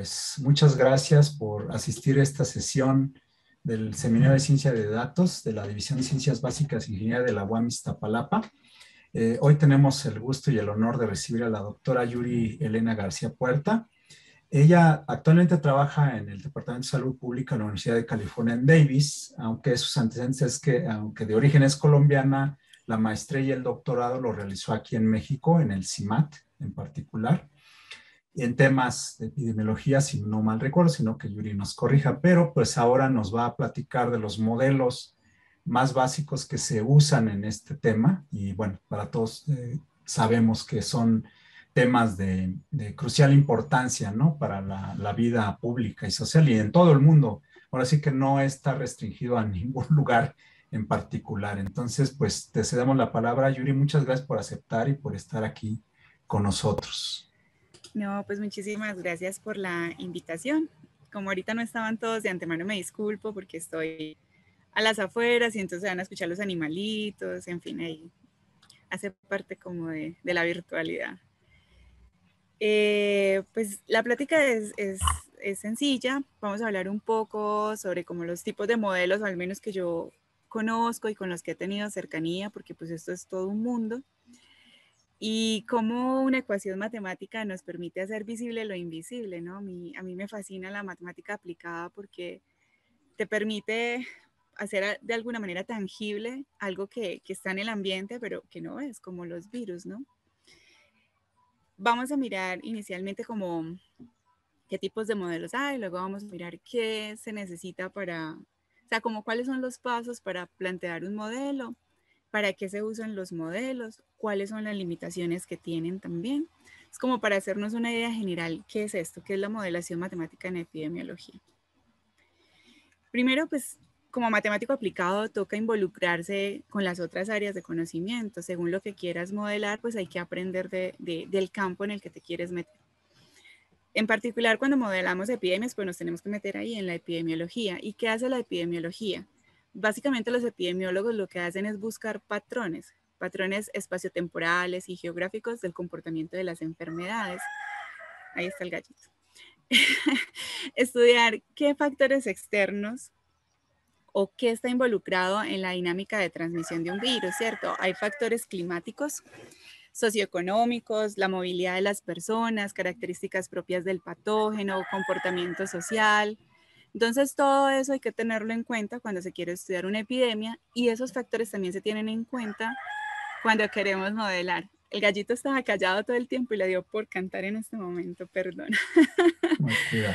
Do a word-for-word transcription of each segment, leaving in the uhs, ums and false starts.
pues muchas gracias por asistir a esta sesión del Seminario de Ciencia de Datos de la División de Ciencias Básicas e Ingeniería de la U A M Iztapalapa. Eh, hoy tenemos el gusto y el honor de recibir a la doctora Yuri Elena García Puerta. Ella actualmente trabaja en el Departamento de Salud Pública de la Universidad de California en Davis, aunque sus antecedentes es que, aunque de origen es colombiana, la maestría y el doctorado lo realizó aquí en México, en el CIMAT en particular, en temas de epidemiología, si no mal recuerdo, sino que Yuri nos corrija, pero pues ahora nos va a platicar de los modelos más básicos que se usan en este tema y bueno, para todos eh, sabemos que son temas de, de crucial importancia, ¿no? Para la, la vida pública y social y en todo el mundo. Ahora sí que no está restringido a ningún lugar en particular. Entonces, pues te cedemos la palabra, Yuri. Muchas gracias por aceptar y por estar aquí con nosotros. No, pues muchísimas gracias por la invitación. Como ahorita no estaban todos, de antemano me disculpo porque estoy a las afueras y entonces van a escuchar los animalitos, en fin, ahí hace parte como de, de la virtualidad. Eh, pues la plática es, es, es sencilla. Vamos a hablar un poco sobre como los tipos de modelos, al menos que yo conozco y con los que he tenido cercanía, porque pues esto es todo un mundo. Y cómo una ecuación matemática nos permite hacer visible lo invisible, ¿no? A mí, a mí me fascina la matemática aplicada porque te permite hacer de alguna manera tangible algo que, que está en el ambiente, pero que no es, como los virus, ¿no? Vamos a mirar inicialmente como qué tipos de modelos hay, luego vamos a mirar qué se necesita para, o sea, como cuáles son los pasos para plantear un modelo, para qué se usan los modelos, cuáles son las limitaciones que tienen también. Es como para hacernos una idea general, ¿qué es esto? ¿Qué es la modelación matemática en epidemiología? Primero, pues, como matemático aplicado, toca involucrarse con las otras áreas de conocimiento. Según lo que quieras modelar, pues hay que aprender de, de, del campo en el que te quieres meter. En particular, cuando modelamos epidemias, pues nos tenemos que meter ahí en la epidemiología. ¿Y qué hace la epidemiología? Básicamente los epidemiólogos lo que hacen es buscar patrones, patrones espaciotemporales y geográficos del comportamiento de las enfermedades. Ahí está el gallito. Estudiar qué factores externos o qué está involucrado en la dinámica de transmisión de un virus, ¿cierto? Hay factores climáticos, socioeconómicos, la movilidad de las personas, características propias del patógeno, comportamiento social. Entonces, todo eso hay que tenerlo en cuenta cuando se quiere estudiar una epidemia y esos factores también se tienen en cuenta cuando queremos modelar. El gallito estaba callado todo el tiempo y le dio por cantar en este momento, perdón. Cuidado.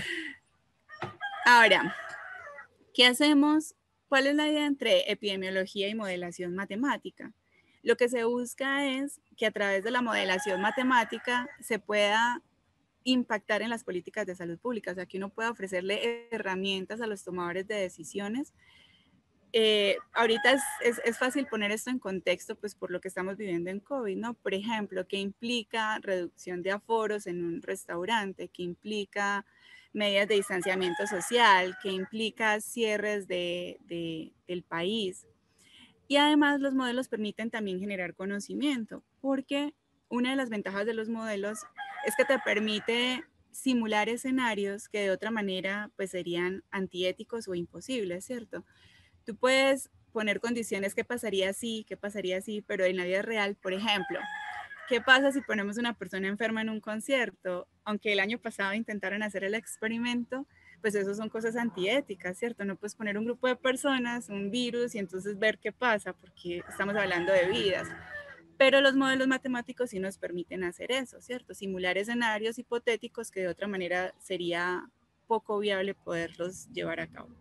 Ahora, ¿qué hacemos? ¿Cuál es la idea entre epidemiología y modelación matemática? Lo que se busca es que a través de la modelación matemática se pueda impactar en las políticas de salud pública, o sea, que uno pueda ofrecerle herramientas a los tomadores de decisiones. Eh, ahorita es, es, es fácil poner esto en contexto, pues por lo que estamos viviendo en COVID, ¿no? Por ejemplo, ¿qué implica reducción de aforos en un restaurante? ¿Qué implica medidas de distanciamiento social? ¿Qué implica cierres de, de, del país? Y además los modelos permiten también generar conocimiento, porque una de las ventajas de los modelos es que te permite simular escenarios que de otra manera pues serían antiéticos o imposibles, ¿cierto? Tú puedes poner condiciones, qué pasaría si, qué pasaría si, pero en la vida real, por ejemplo, ¿qué pasa si ponemos una persona enferma en un concierto? Aunque el año pasado intentaron hacer el experimento, pues eso son cosas antiéticas, ¿cierto? No puedes poner un grupo de personas, un virus y entonces ver qué pasa, porque estamos hablando de vidas. Pero los modelos matemáticos sí nos permiten hacer eso, ¿cierto? Simular escenarios hipotéticos que de otra manera sería poco viable poderlos llevar a cabo.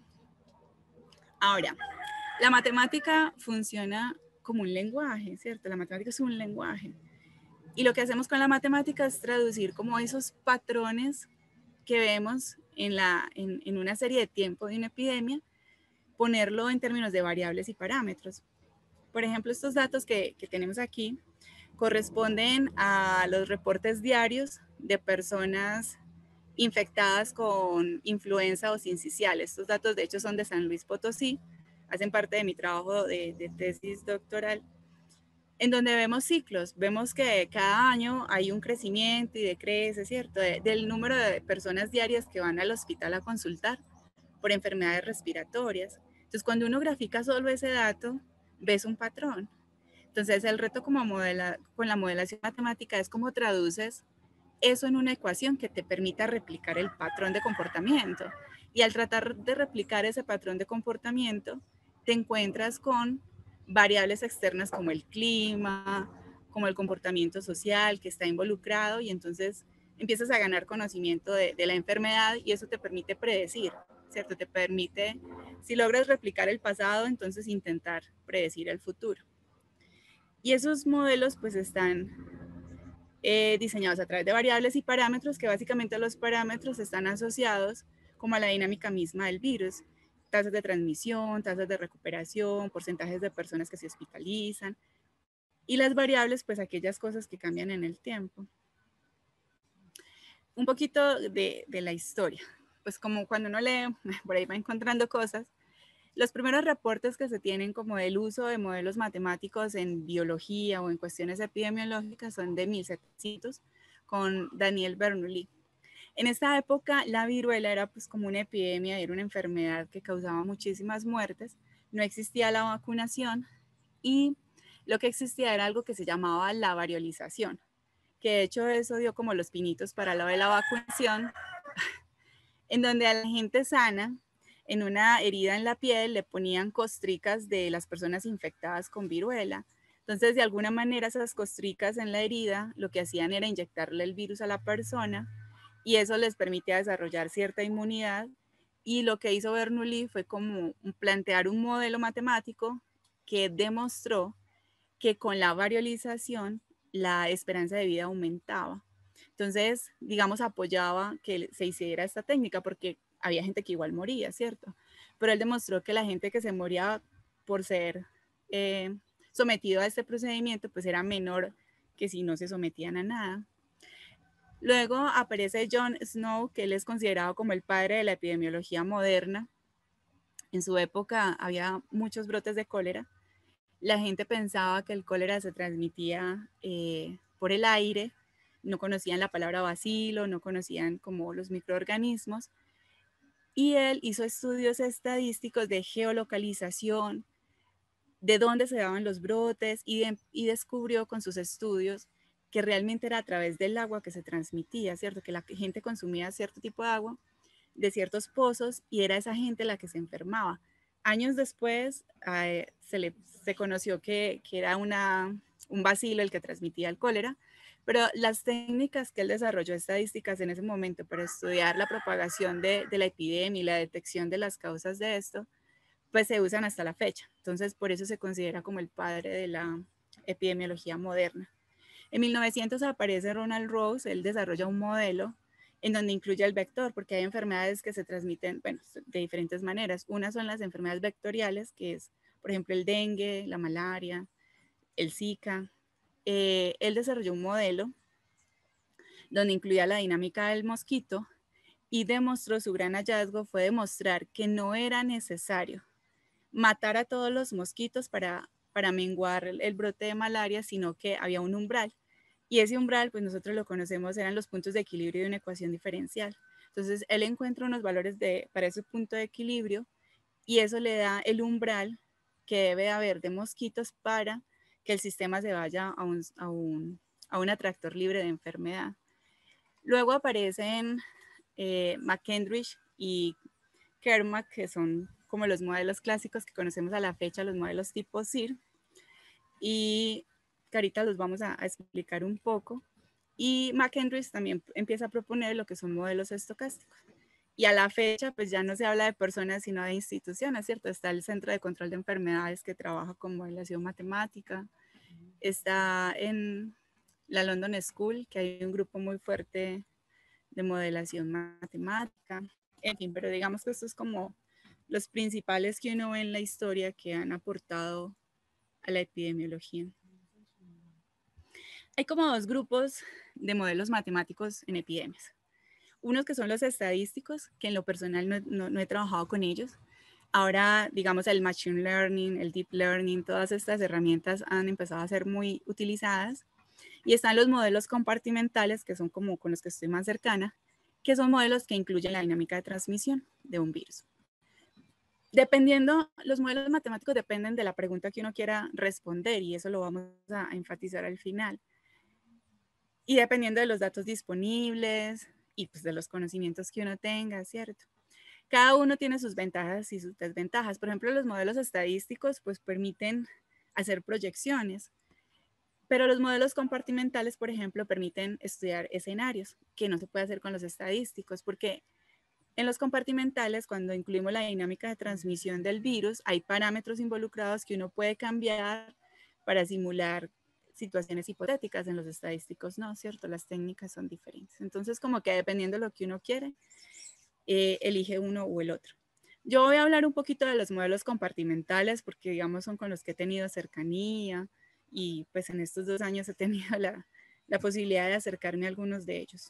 Ahora, la matemática funciona como un lenguaje, ¿cierto? La matemática es un lenguaje. Y lo que hacemos con la matemática es traducir como esos patrones que vemos en, la, en, en una serie de tiempo de una epidemia, ponerlo en términos de variables y parámetros. Por ejemplo, estos datos que, que tenemos aquí corresponden a los reportes diarios de personas infectadas con influenza o sincicial. Estos datos, de hecho, son de San Luis Potosí, hacen parte de mi trabajo de, de tesis doctoral. en donde vemos ciclos, vemos que cada año hay un crecimiento y decrece, ¿cierto? De, del número de personas diarias que van al hospital a consultar por enfermedades respiratorias. Entonces, cuando uno grafica solo ese dato, ves un patrón. Entonces, el reto como modela, con la modelación matemática es cómo traduces eso en una ecuación que te permita replicar el patrón de comportamiento. Y al tratar de replicar ese patrón de comportamiento, te encuentras con variables externas como el clima, como el comportamiento social que está involucrado, y entonces empiezas a ganar conocimiento de, de la enfermedad, y eso te permite predecir, ¿cierto? Te permite, si logras replicar el pasado, entonces intentar predecir el futuro. Y esos modelos pues están eh, diseñados a través de variables y parámetros, que básicamente los parámetros están asociados como a la dinámica misma del virus: tasas de transmisión, tasas de recuperación, porcentajes de personas que se hospitalizan, y las variables, pues aquellas cosas que cambian en el tiempo. Un poquito de, de la historia, pues como cuando uno lee, por ahí va encontrando cosas. Los primeros reportes que se tienen como del uso de modelos matemáticos en biología o en cuestiones epidemiológicas son de mil setecientos, con Daniel Bernoulli. En esta época la viruela era pues como una epidemia, era una enfermedad que causaba muchísimas muertes, no existía la vacunación y lo que existía era algo que se llamaba la variolización, que de hecho eso dio como los pinitos para lo de la vacunación, en donde a la gente sana, en una herida en la piel, le ponían costricas de las personas infectadas con viruela. Entonces, de alguna manera, esas costricas en la herida lo que hacían era inyectarle el virus a la persona, y eso les permitía desarrollar cierta inmunidad. Y lo que hizo Bernoulli fue como plantear un modelo matemático que demostró que con la variolización la esperanza de vida aumentaba. Entonces, digamos, apoyaba que se hiciera esta técnica porque había gente que igual moría, ¿cierto? Pero él demostró que la gente que se moría por ser eh, sometido a este procedimiento, pues era menor que si no se sometían a nada. Luego aparece John Snow, que él es considerado como el padre de la epidemiología moderna. En su época había muchos brotes de cólera. La gente pensaba que el cólera se transmitía eh, por el aire, no conocían la palabra bacilo, no conocían como los microorganismos, y él hizo estudios estadísticos de geolocalización, de dónde se daban los brotes, y, de, y descubrió con sus estudios que realmente era a través del agua que se transmitía, ¿cierto? Que la gente consumía cierto tipo de agua de ciertos pozos y era esa gente la que se enfermaba. Años después eh, se, le, se conoció que, que era una, un bacilo el que transmitía el cólera, pero las técnicas que él desarrolló estadísticas en ese momento para estudiar la propagación de, de la epidemia y la detección de las causas de esto, pues se usan hasta la fecha. Entonces, por eso se considera como el padre de la epidemiología moderna. En mil novecientos aparece Ronald Rose, él desarrolla un modelo en donde incluye el vector, porque hay enfermedades que se transmiten, bueno, de diferentes maneras. Una son las enfermedades vectoriales, que es, por ejemplo, el dengue, la malaria, el Zika. Eh, él desarrolló un modelo donde incluía la dinámica del mosquito y demostró, su gran hallazgo fue demostrar que no era necesario matar a todos los mosquitos para, para menguar el, el brote de malaria, sino que había un umbral. Y ese umbral, pues nosotros lo conocemos, eran los puntos de equilibrio de una ecuación diferencial. Entonces, él encuentra unos valores de, para ese punto de equilibrio, y eso le da el umbral que debe haber de mosquitos para que el sistema se vaya a un, a un, a un atractor libre de enfermedad. Luego aparecen eh, McKendrich y Kermack, que son como los modelos clásicos que conocemos a la fecha, los modelos tipo S I R, y que ahorita los vamos a, a explicar un poco. Y McKendrich también empieza a proponer lo que son modelos estocásticos. Y a la fecha, pues ya no se habla de personas, sino de instituciones, ¿cierto? Está el Centro de Control de Enfermedades, que trabaja con modelación matemática. Está en la London School, que hay un grupo muy fuerte de modelación matemática. En fin, pero digamos que estos es como los principales que uno ve en la historia que han aportado a la epidemiología. Hay como dos grupos de modelos matemáticos en epidemias. Unos que son los estadísticos, que en lo personal no, no, no he trabajado con ellos, Ahora, digamos, el Machine Learning, el Deep Learning, todas estas herramientas han empezado a ser muy utilizadas. Y están los modelos compartimentales, que son como con los que estoy más cercana, que son modelos que incluyen la dinámica de transmisión de un virus. Dependiendo, los modelos matemáticos dependen de la pregunta que uno quiera responder, y eso lo vamos a enfatizar al final. Y dependiendo de los datos disponibles y pues de los conocimientos que uno tenga, ¿cierto? Cada uno tiene sus ventajas y sus desventajas. Por ejemplo, los modelos estadísticos pues permiten hacer proyecciones, pero los modelos compartimentales, por ejemplo, permiten estudiar escenarios, que no se puede hacer con los estadísticos, porque en los compartimentales, cuando incluimos la dinámica de transmisión del virus, hay parámetros involucrados que uno puede cambiar para simular situaciones hipotéticas. En los estadísticos no, ¿cierto? Las técnicas son diferentes. Entonces, como que dependiendo de lo que uno quiere, eh, elige uno o el otro. Yo voy a hablar un poquito de los modelos compartimentales porque, digamos, son con los que he tenido cercanía y pues en estos dos años he tenido la, la posibilidad de acercarme a algunos de ellos.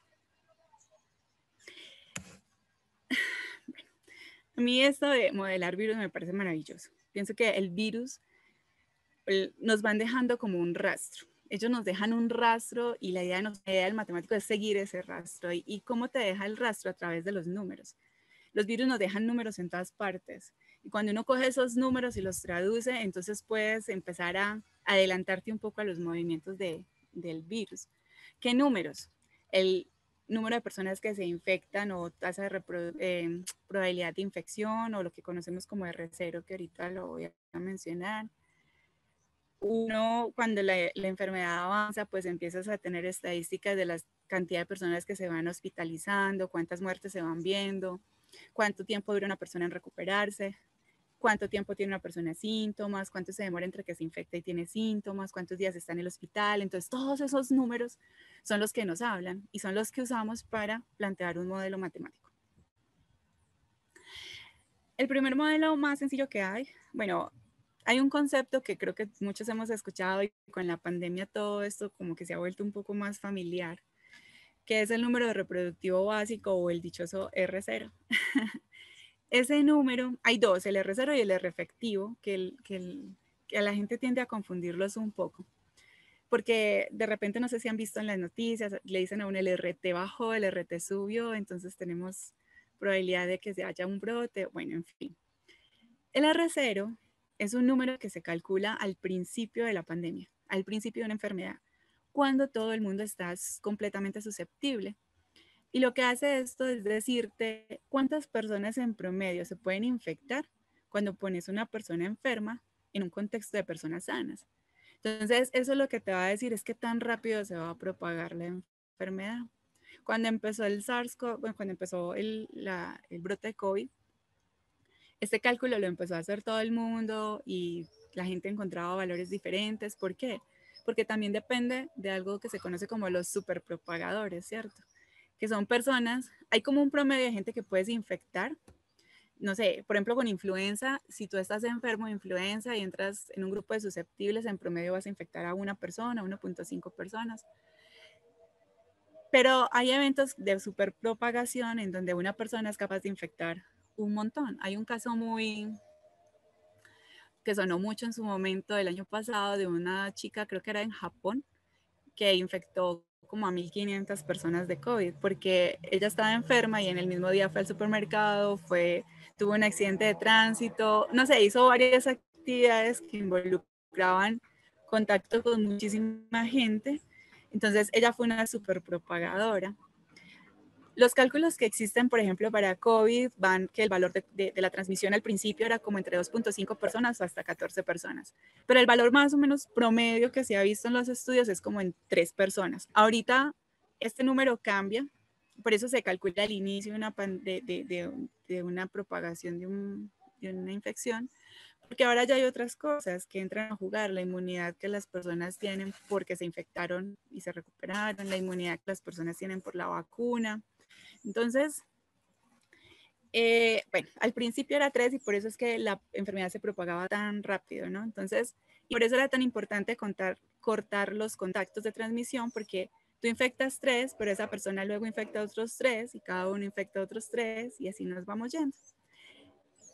Bueno, a mí esto de modelar virus me parece maravilloso. Pienso que el virus el, nos van dejando como un rastro. Ellos nos dejan un rastro y la idea, nos, la idea del matemático es seguir ese rastro. ¿Y, y cómo te deja el rastro? A través de los números. Los virus nos dejan números en todas partes. Y cuando uno coge esos números y los traduce, entonces puedes empezar a adelantarte un poco a los movimientos de, del virus. ¿Qué números? El número de personas que se infectan o tasa de eh, probabilidad de infección o lo que conocemos como R cero, que ahorita lo voy a mencionar. Uno, cuando la, la enfermedad avanza, pues empiezas a tener estadísticas de la cantidad de personas que se van hospitalizando, cuántas muertes se van viendo, cuánto tiempo dura una persona en recuperarse, cuánto tiempo tiene una persona síntomas, cuánto se demora entre que se infecta y tiene síntomas, cuántos días está en el hospital. Entonces, todos esos números son los que nos hablan y son los que usamos para plantear un modelo matemático. El primer modelo más sencillo que hay, bueno, hay un concepto que creo que muchos hemos escuchado y con la pandemia todo esto como que se ha vuelto un poco más familiar, que es el número reproductivo básico o el dichoso R cero. Ese número, hay dos, el R cero y el R efectivo, que, el, que, el, que a la gente tiende a confundirlos un poco. Porque de repente, no sé si han visto en las noticias, le dicen a uno el R T bajó, el R T subió, entonces tenemos probabilidad de que se haya un brote, bueno, en fin. El R cero es un número que se calcula al principio de la pandemia, al principio de una enfermedad, cuando todo el mundo está completamente susceptible. Y lo que hace esto es decirte cuántas personas en promedio se pueden infectar cuando pones una persona enferma en un contexto de personas sanas. Entonces, eso lo que te va a decir es qué tan rápido se va a propagar la enfermedad. Cuando empezó el SARS-CoV, bueno, cuando empezó el, la, el brote de COVID, este cálculo lo empezó a hacer todo el mundo y la gente encontraba valores diferentes. ¿Por qué? Porque también depende de algo que se conoce como los superpropagadores, ¿cierto? Que son personas, hay como un promedio de gente que puedes infectar. No sé, por ejemplo, con influenza, si tú estás enfermo de influenza y entras en un grupo de susceptibles, en promedio vas a infectar a una persona, uno punto cinco personas. Pero hay eventos de superpropagación en donde una persona es capaz de infectar un montón. Hay un caso muy que sonó mucho en su momento el año pasado de una chica, creo que era en Japón, que infectó como a mil quinientas personas de COVID, porque ella estaba enferma y en el mismo día fue al supermercado, fue, tuvo un accidente de tránsito, no sé, hizo varias actividades que involucraban contacto con muchísima gente. Entonces ella fue una superpropagadora. Los cálculos que existen, por ejemplo, para COVID, van que el valor de, de, de la transmisión al principio era como entre dos punto cinco personas o hasta catorce personas. Pero el valor más o menos promedio que se ha visto en los estudios es como en tres personas. Ahorita este número cambia, por eso se calcula el inicio de una, de, de, de, de una propagación de, un, de una infección, porque ahora ya hay otras cosas que entran a jugar, la inmunidad que las personas tienen porque se infectaron y se recuperaron, la inmunidad que las personas tienen por la vacuna. Entonces, eh, bueno, al principio era tres y por eso es que la enfermedad se propagaba tan rápido, ¿no? Entonces, y por eso era tan importante contar, cortar los contactos de transmisión, porque tú infectas tres, pero esa persona luego infecta a otros tres y cada uno infecta a otros tres y así nos vamos yendo.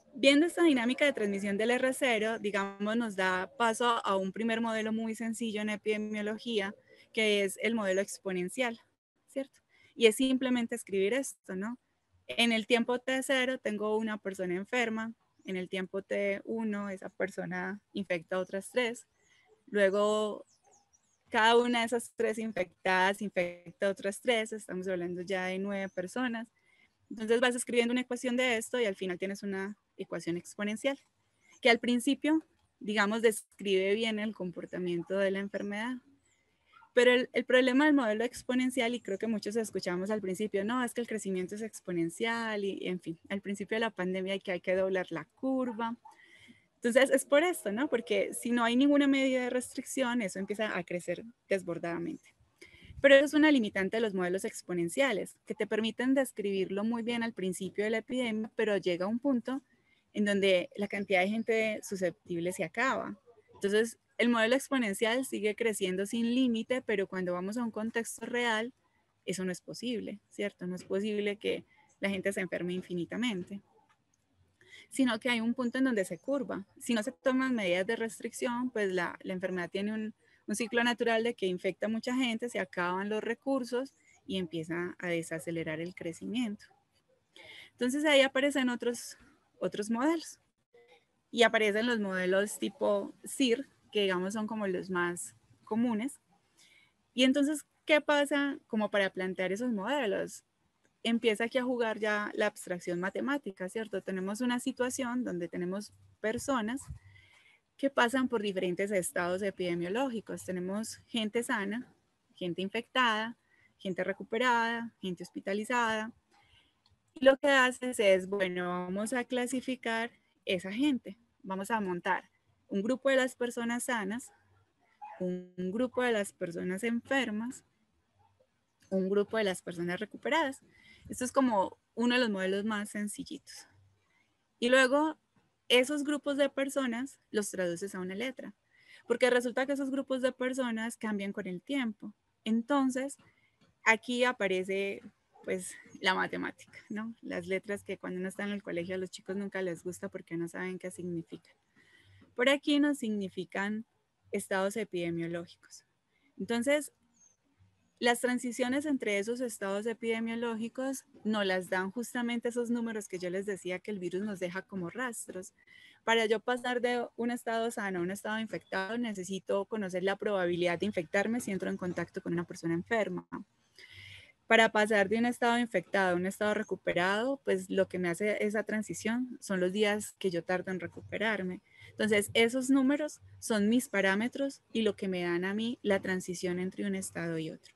Viendo esta dinámica de transmisión del R cero, digamos, nos da paso a un primer modelo muy sencillo en epidemiología, que es el modelo exponencial, ¿cierto? Y es simplemente escribir esto, ¿no? En el tiempo T cero tengo una persona enferma, en el tiempo T uno esa persona infecta a otras tres, luego cada una de esas tres infectadas infecta a otras tres, estamos hablando ya de nueve personas. Entonces vas escribiendo una ecuación de esto y al final tienes una ecuación exponencial, que al principio, digamos, describe bien el comportamiento de la enfermedad. Pero el, el problema del modelo exponencial, y creo que muchos escuchamos al principio, no, es que el crecimiento es exponencial y, en fin, al principio de la pandemia hay que, hay que doblar la curva. Entonces es por esto, ¿no? Porque si no hay ninguna medida de restricción, eso empieza a crecer desbordadamente. Pero eso es una limitante de los modelos exponenciales, que te permiten describirlo muy bien al principio de la epidemia, pero llega un punto en donde la cantidad de gente susceptible se acaba. Entonces, el modelo exponencial sigue creciendo sin límite, pero cuando vamos a un contexto real, eso no es posible, ¿cierto? No es posible que la gente se enferme infinitamente, sino que hay un punto en donde se curva. Si no se toman medidas de restricción, pues la, la enfermedad tiene un, un ciclo natural de que infecta a mucha gente, se acaban los recursos y empieza a desacelerar el crecimiento. Entonces ahí aparecen otros, otros modelos y aparecen los modelos tipo S I R, que digamos son como los más comunes. Y entonces, ¿qué pasa como para plantear esos modelos? Empieza aquí a jugar ya la abstracción matemática, ¿cierto? Tenemos una situación donde tenemos personas que pasan por diferentes estados epidemiológicos. Tenemos gente sana, gente infectada, gente recuperada, gente hospitalizada. Y lo que haces es, bueno, vamos a clasificar esa gente. Vamos a montar un grupo de las personas sanas, un grupo de las personas enfermas, un grupo de las personas recuperadas. Esto es como uno de los modelos más sencillitos. Y luego esos grupos de personas los traduces a una letra, porque resulta que esos grupos de personas cambian con el tiempo. Entonces, aquí aparece pues la matemática, ¿no? Las letras que cuando uno está en el colegio a los chicos nunca les gusta porque no saben qué significan. Por aquí nos significan estados epidemiológicos. Entonces, las transiciones entre esos estados epidemiológicos nos las dan justamente esos números que yo les decía que el virus nos deja como rastros. Para yo pasar de un estado sano a un estado infectado, necesito conocer la probabilidad de infectarme si entro en contacto con una persona enferma. Para pasar de un estado infectado a un estado recuperado, pues lo que me hace esa transición son los días que yo tardo en recuperarme. Entonces, esos números son mis parámetros y lo que me dan a mí la transición entre un estado y otro.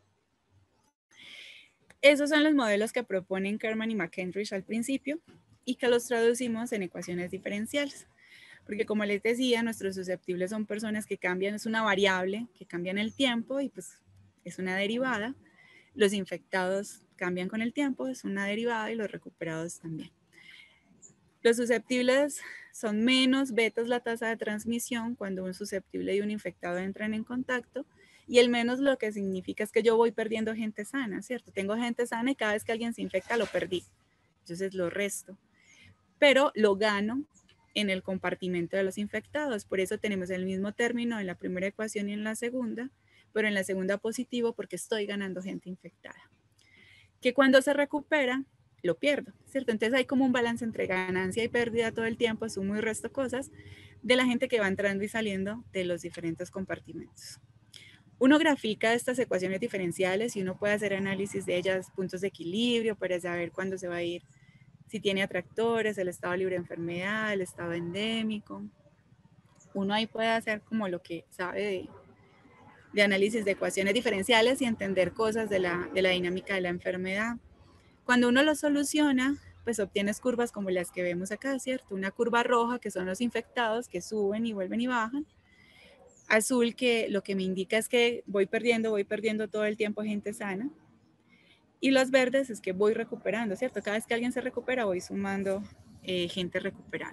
Esos son los modelos que proponen Kerman y McKendrick al principio y que los traducimos en ecuaciones diferenciales. Porque como les decía, nuestros susceptibles son personas que cambian, es una variable que cambia en el tiempo y pues es una derivada. Los infectados cambian con el tiempo, es una derivada, y los recuperados también. Los susceptibles son menos betas la tasa de transmisión cuando un susceptible y un infectado entran en contacto, y el menos lo que significa es que yo voy perdiendo gente sana, ¿cierto? Tengo gente sana y cada vez que alguien se infecta lo perdí, entonces lo resto, pero lo gano en el compartimento de los infectados. Por eso tenemos el mismo término en la primera ecuación y en la segunda, pero en la segunda positivo porque estoy ganando gente infectada. Que cuando se recupera, lo pierdo, ¿cierto? Entonces hay como un balance entre ganancia y pérdida todo el tiempo, sumo y resto cosas, de la gente que va entrando y saliendo de los diferentes compartimentos. Uno grafica estas ecuaciones diferenciales y uno puede hacer análisis de ellas, puntos de equilibrio, para saber cuándo se va a ir, si tiene atractores, el estado libre de enfermedad, el estado endémico. Uno ahí puede hacer como lo que sabe de, de análisis de ecuaciones diferenciales y entender cosas de la, de la dinámica de la enfermedad. Cuando uno lo soluciona, pues obtienes curvas como las que vemos acá, ¿cierto? Una curva roja, que son los infectados, que suben y vuelven y bajan. Azul, que lo que me indica es que voy perdiendo, voy perdiendo todo el tiempo gente sana. Y los verdes es que voy recuperando, ¿cierto? Cada vez que alguien se recupera, voy sumando eh, gente recuperada.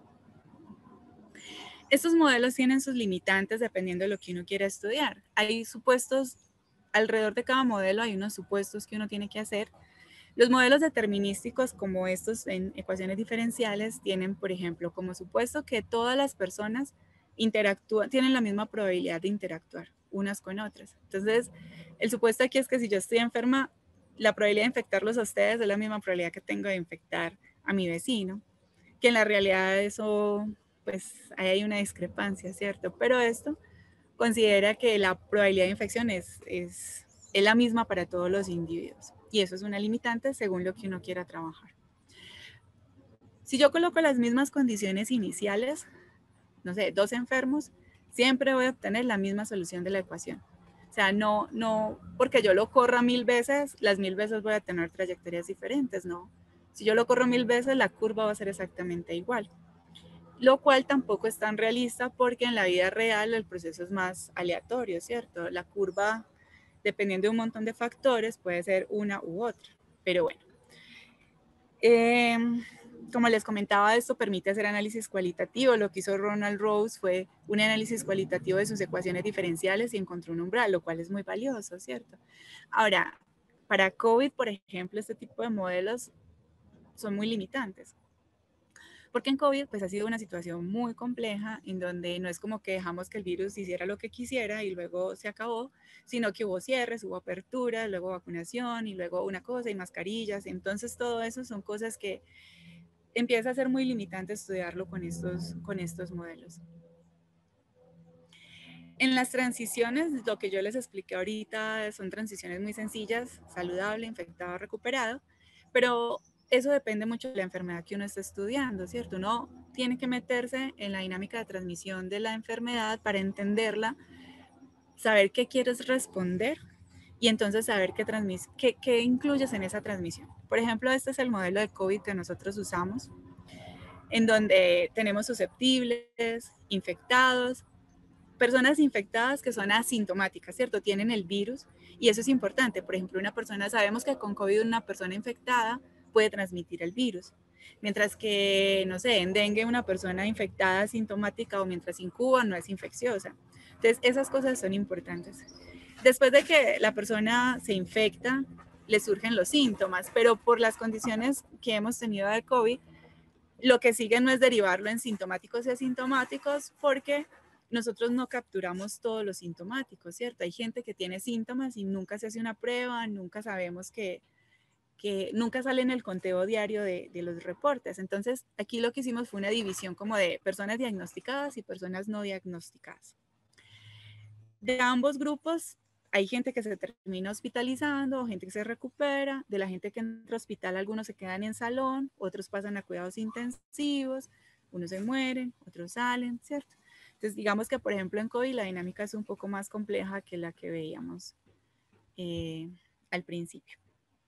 Estos modelos tienen sus limitantes dependiendo de lo que uno quiera estudiar. Hay supuestos, alrededor de cada modelo hay unos supuestos que uno tiene que hacer, Los modelos determinísticos como estos en ecuaciones diferenciales tienen, por ejemplo, como supuesto que todas las personas interactúan, tienen la misma probabilidad de interactuar unas con otras. Entonces, el supuesto aquí es que si yo estoy enferma, la probabilidad de infectarlos a ustedes es la misma probabilidad que tengo de infectar a mi vecino, que en la realidad eso, pues ahí hay una discrepancia, ¿cierto? Pero esto considera que la probabilidad de infección es, es, es la misma para todos los individuos. Y eso es una limitante según lo que uno quiera trabajar. Si yo coloco las mismas condiciones iniciales, no sé, dos enfermos, siempre voy a obtener la misma solución de la ecuación. O sea, no, no, porque yo lo corra mil veces, las mil veces voy a tener trayectorias diferentes, ¿no? Si yo lo corro mil veces, la curva va a ser exactamente igual. Lo cual tampoco es tan realista porque en la vida real el proceso es más aleatorio, ¿cierto? La curva, dependiendo de un montón de factores, puede ser una u otra. Pero bueno. Eh, como les comentaba, esto permite hacer análisis cualitativo. Lo que hizo Ronald Rose fue un análisis cualitativo de sus ecuaciones diferenciales y encontró un umbral, lo cual es muy valioso, ¿cierto? Ahora, para COVID, por ejemplo, este tipo de modelos son muy limitantes. Porque en COVID pues ha sido una situación muy compleja en donde no es como que dejamos que el virus hiciera lo que quisiera y luego se acabó, sino que hubo cierres, hubo aperturas, luego vacunación y luego una cosa y mascarillas. Entonces todo eso son cosas que empieza a ser muy limitante estudiarlo con estos, con estos modelos. En las transiciones, lo que yo les expliqué ahorita son transiciones muy sencillas, saludable, infectado, recuperado, pero eso depende mucho de la enfermedad que uno está estudiando, ¿cierto? Uno tiene que meterse en la dinámica de transmisión de la enfermedad para entenderla, saber qué quieres responder y entonces saber qué, transmis qué, qué incluyes en esa transmisión. Por ejemplo, este es el modelo de COVID que nosotros usamos, en donde tenemos susceptibles, infectados, personas infectadas que son asintomáticas, ¿cierto? Tienen el virus y eso es importante. Por ejemplo, una persona, sabemos que con COVID una persona infectada puede transmitir el virus. Mientras que, no sé, en dengue una persona infectada asintomática o mientras incuba no es infecciosa. Entonces, esas cosas son importantes. Después de que la persona se infecta, le surgen los síntomas, pero por las condiciones que hemos tenido de COVID, lo que sigue no es derivarlo en sintomáticos y asintomáticos porque nosotros no capturamos todos los sintomáticos, ¿cierto? Hay gente que tiene síntomas y nunca se hace una prueba, nunca sabemos que, que nunca sale en el conteo diario de, de los reportes. Entonces, aquí lo que hicimos fue una división como de personas diagnosticadas y personas no diagnosticadas. De ambos grupos, hay gente que se termina hospitalizando, gente que se recupera. De la gente que entra al hospital, algunos se quedan en salón, otros pasan a cuidados intensivos, unos se mueren, otros salen, ¿cierto? Entonces, digamos que, por ejemplo, en COVID la dinámica es un poco más compleja que la que veíamos eh, al principio.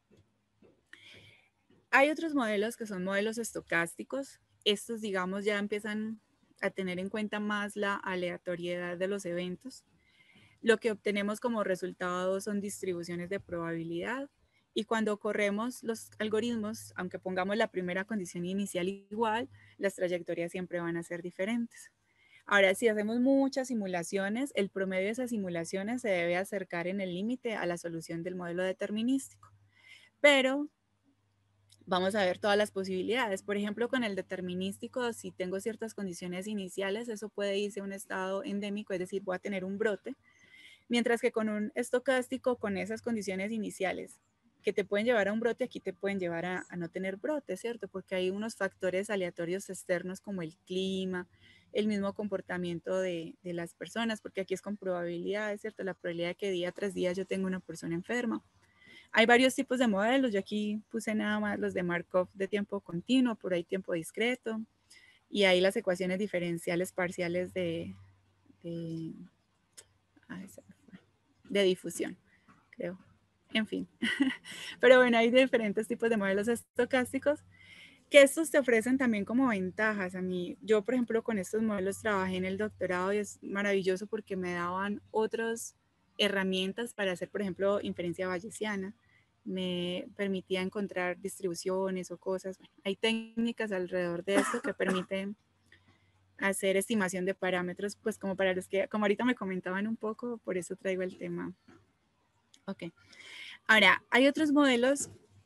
Hay otros modelos que son modelos estocásticos. Estos, digamos, ya empiezan a tener en cuenta más la aleatoriedad de los eventos. Lo que obtenemos como resultado son distribuciones de probabilidad y cuando corremos los algoritmos, aunque pongamos la primera condición inicial igual, las trayectorias siempre van a ser diferentes. Ahora, si hacemos muchas simulaciones, el promedio de esas simulaciones se debe acercar en el límite a la solución del modelo determinístico. Pero vamos a ver todas las posibilidades. Por ejemplo, con el determinístico, si tengo ciertas condiciones iniciales, eso puede irse a un estado endémico, es decir, voy a tener un brote. Mientras que con un estocástico, con esas condiciones iniciales que te pueden llevar a un brote, aquí te pueden llevar a, a no tener brote, ¿cierto? Porque hay unos factores aleatorios externos como el clima, el mismo comportamiento de, de las personas, porque aquí es con probabilidades, ¿cierto? La probabilidad de que día tras día yo tenga una persona enferma. Hay varios tipos de modelos, yo aquí puse nada más los de Markov de tiempo continuo, por ahí tiempo discreto, y ahí las ecuaciones diferenciales parciales de, de ay, de difusión, creo. En fin. Pero bueno, hay diferentes tipos de modelos estocásticos que estos te ofrecen también como ventajas. A mí, yo por ejemplo con estos modelos trabajé en el doctorado y es maravilloso porque me daban otras herramientas para hacer, por ejemplo, inferencia bayesiana. Me permitía encontrar distribuciones o cosas. Bueno, hay técnicas alrededor de esto que permiten hacer estimación de parámetros, pues como para los que, como ahorita me comentaban un poco, por eso traigo el tema. Ok. Ahora, hay otros modelos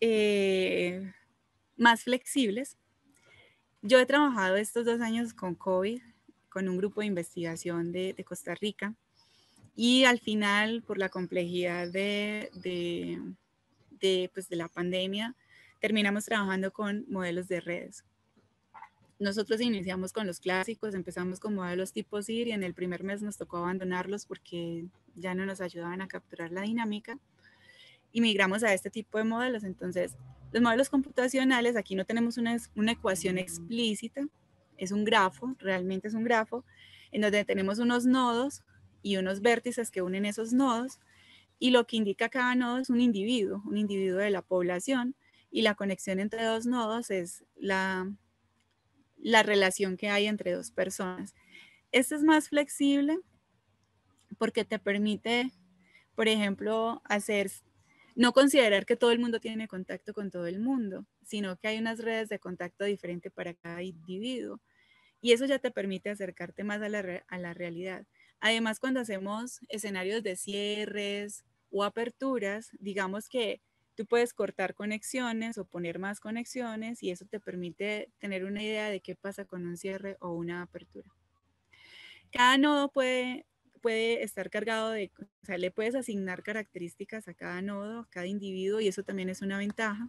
eh, más flexibles. Yo he trabajado estos dos años con COVID, con un grupo de investigación de, de Costa Rica, y al final, por la complejidad de, de, de, pues de la pandemia, terminamos trabajando con modelos de redes. Nosotros iniciamos con los clásicos, empezamos con modelos tipo S I R y en el primer mes nos tocó abandonarlos porque ya no nos ayudaban a capturar la dinámica y migramos a este tipo de modelos. Entonces, los modelos computacionales, aquí no tenemos una, una ecuación explícita, es un grafo, realmente es un grafo, en donde tenemos unos nodos y unos vértices que unen esos nodos, y lo que indica cada nodo es un individuo, un individuo de la población, y la conexión entre dos nodos es la, la relación que hay entre dos personas. Este es más flexible porque te permite, por ejemplo, hacer, no considerar que todo el mundo tiene contacto con todo el mundo, sino que hay unas redes de contacto diferentes para cada individuo. Y eso ya te permite acercarte más a la, a la realidad. Además, cuando hacemos escenarios de cierres o aperturas, digamos que tú puedes cortar conexiones o poner más conexiones y eso te permite tener una idea de qué pasa con un cierre o una apertura. Cada nodo puede, puede estar cargado de, o sea, le puedes asignar características a cada nodo, a cada individuo, y eso también es una ventaja.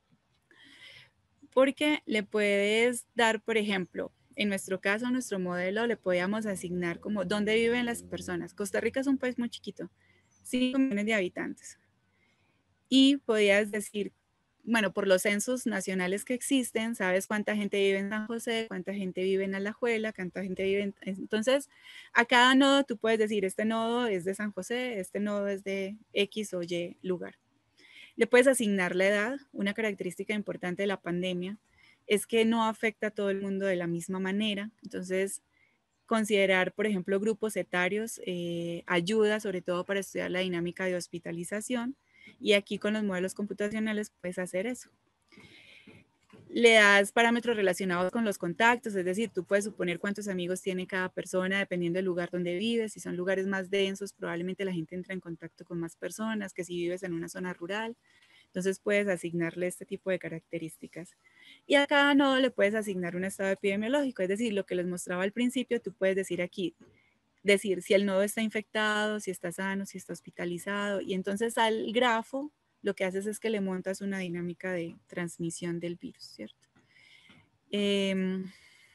Porque le puedes dar, por ejemplo, en nuestro caso, nuestro modelo, le podíamos asignar como dónde viven las personas. Costa Rica es un país muy chiquito, cinco millones de habitantes. Y podías decir, bueno, por los censos nacionales que existen, sabes cuánta gente vive en San José, cuánta gente vive en Alajuela, cuánta gente vive en... Entonces, a cada nodo tú puedes decir, este nodo es de San José, este nodo es de X o Y lugar. Le puedes asignar la edad. Una característica importante de la pandemia es que no afecta a todo el mundo de la misma manera. Entonces, considerar, por ejemplo, grupos etarios eh, ayuda sobre todo para estudiar la dinámica de hospitalización. Y aquí con los modelos computacionales puedes hacer eso. Le das parámetros relacionados con los contactos, es decir, tú puedes suponer cuántos amigos tiene cada persona dependiendo del lugar donde vives. Si son lugares más densos, probablemente la gente entra en contacto con más personas que si vives en una zona rural. Entonces puedes asignarle este tipo de características. Y a cada nodo le puedes asignar un estado epidemiológico, es decir, lo que les mostraba al principio, tú puedes decir aquí, decir si el nodo está infectado, si está sano, si está hospitalizado. Y entonces al grafo lo que haces es que le montas una dinámica de transmisión del virus, ¿cierto? Eh,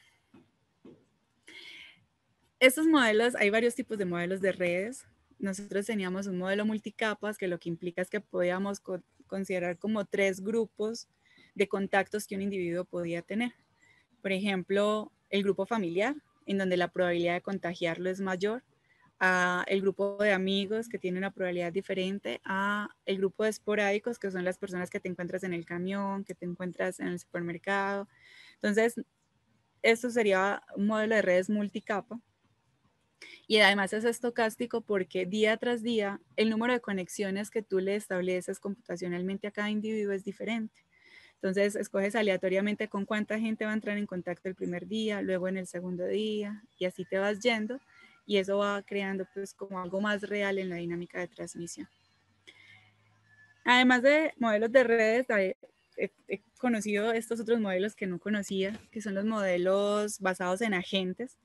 estos modelos, hay varios tipos de modelos de redes. Nosotros teníamos un modelo multicapas que lo que implica es que podíamos co considerar como tres grupos de contactos que un individuo podía tener. Por ejemplo, el grupo familiar, en donde la probabilidad de contagiarlo es mayor, a el grupo de amigos que tiene una probabilidad diferente, a el grupo de esporádicos, que son las personas que te encuentras en el camión, que te encuentras en el supermercado. Entonces, esto sería un modelo de redes multicapa. Y además es estocástico porque día tras día el número de conexiones que tú le estableces computacionalmente a cada individuo es diferente. Entonces escoges aleatoriamente con cuánta gente va a entrar en contacto el primer día, luego en el segundo día, y así te vas yendo, y eso va creando pues como algo más real en la dinámica de transmisión. Además de modelos de redes, he, he conocido estos otros modelos que no conocía, que son los modelos basados en agentes.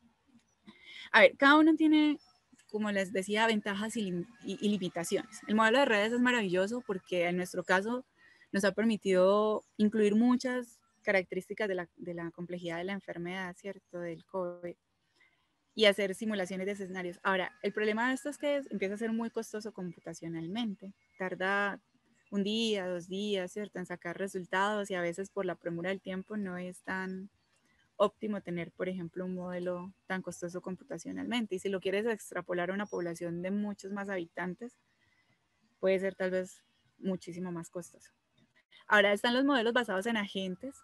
A ver, cada uno tiene, como les decía, ventajas y, y, y limitaciones. El modelo de redes es maravilloso porque en nuestro caso nos ha permitido incluir muchas características de la, de la complejidad de la enfermedad, ¿cierto? Del COVID, y hacer simulaciones de escenarios. Ahora, el problema de esto es que empieza a ser muy costoso computacionalmente. Tarda un día, dos días, ¿cierto? En sacar resultados y a veces por la premura del tiempo no es tan óptimo tener, por ejemplo, un modelo tan costoso computacionalmente. Y si lo quieres extrapolar a una población de muchos más habitantes, puede ser tal vez muchísimo más costoso. Ahora están los modelos basados en agentes.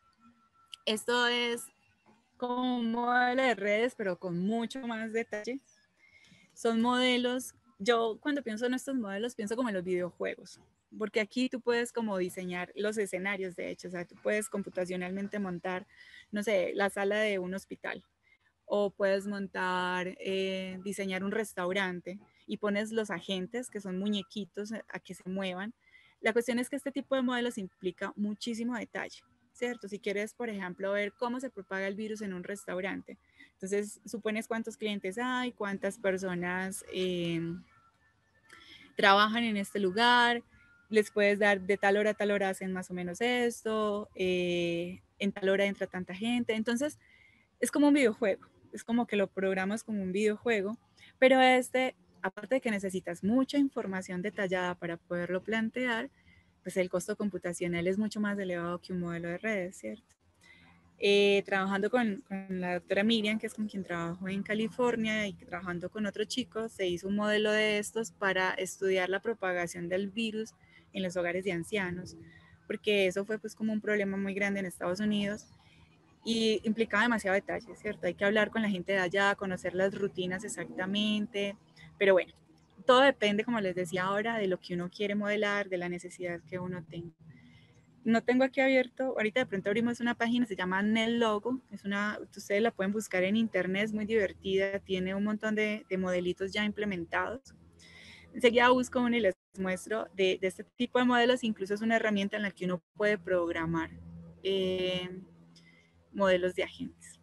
Esto es como un modelo de redes, pero con mucho más detalle. Son modelos, yo cuando pienso en estos modelos, pienso como en los videojuegos, porque aquí tú puedes como diseñar los escenarios, de hecho, o sea, tú puedes computacionalmente montar, no sé, la sala de un hospital, o puedes montar, eh, diseñar un restaurante y pones los agentes, que son muñequitos, a que se muevan. La cuestión es que este tipo de modelos implica muchísimo detalle, ¿cierto? Si quieres, por ejemplo, ver cómo se propaga el virus en un restaurante, entonces supones cuántos clientes hay, cuántas personas eh, trabajan en este lugar, les puedes dar de tal hora a tal hora hacen más o menos esto, eh, en tal hora entra tanta gente, entonces es como un videojuego, es como que lo programas como un videojuego, pero este, aparte de que necesitas mucha información detallada para poderlo plantear, pues el costo computacional es mucho más elevado que un modelo de redes, ¿cierto? Eh, trabajando con, con la doctora Miriam, que es con quien trabajo en California, y trabajando con otro chico, se hizo un modelo de estos para estudiar la propagación del virus en los hogares de ancianos, porque eso fue pues como un problema muy grande en Estados Unidos y implicaba demasiado detalle, ¿cierto? Hay que hablar con la gente de allá, conocer las rutinas exactamente, pero bueno, todo depende, como les decía ahora, de lo que uno quiere modelar, de la necesidad que uno tenga. No tengo aquí abierto, ahorita de pronto abrimos una página, se llama NetLogo, es una, ustedes la pueden buscar en internet, es muy divertida, tiene un montón de, de modelitos ya implementados. Enseguida busco uno y les muestro de, de este tipo de modelos, incluso es una herramienta en la que uno puede programar eh, modelos de agentes.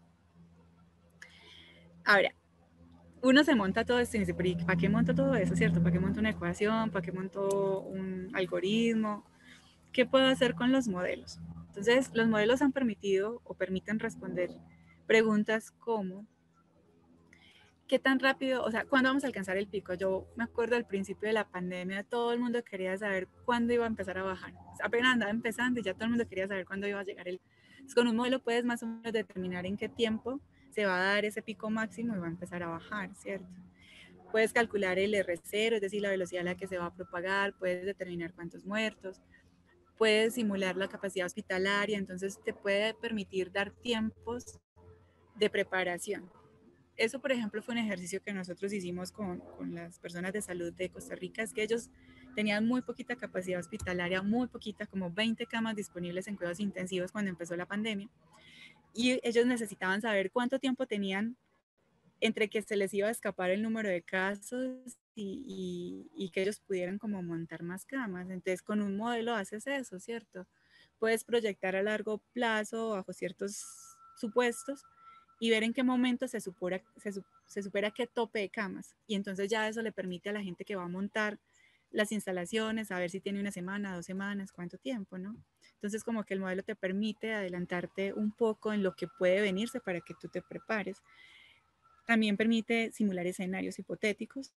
Ahora, uno se monta todo esto y dice, pero ¿para qué monto todo eso, cierto? ¿Para qué monto una ecuación? ¿Para qué monto un algoritmo? ¿Qué puedo hacer con los modelos? Entonces, los modelos han permitido o permiten responder preguntas como, ¿qué tan rápido, o sea, cuándo vamos a alcanzar el pico? Yo me acuerdo al principio de la pandemia, todo el mundo quería saber cuándo iba a empezar a bajar. Apenas andaba empezando y ya todo el mundo quería saber cuándo iba a llegar el... Entonces, con un modelo puedes más o menos determinar en qué tiempo se va a dar ese pico máximo y va a empezar a bajar, ¿cierto? Puedes calcular el R cero, es decir, la velocidad a la que se va a propagar, puedes determinar cuántos muertos, puedes simular la capacidad hospitalaria, entonces te puede permitir dar tiempos de preparación. Eso, por ejemplo, fue un ejercicio que nosotros hicimos con, con las personas de salud de Costa Rica, es que ellos tenían muy poquita capacidad hospitalaria, muy poquita, como veinte camas disponibles en cuidados intensivos cuando empezó la pandemia, y ellos necesitaban saber cuánto tiempo tenían entre que se les iba a escapar el número de casos y, y, y que ellos pudieran como montar más camas. Entonces, con un modelo haces eso, ¿cierto? Puedes proyectar a largo plazo bajo ciertos supuestos y ver en qué momento se supera, se, se supera qué tope de camas. Y entonces ya eso le permite a la gente que va a montar las instalaciones, a ver si tiene una semana, dos semanas, cuánto tiempo, ¿no? Entonces como que el modelo te permite adelantarte un poco en lo que puede venirse para que tú te prepares. También permite simular escenarios hipotéticos.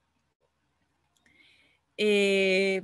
Eh,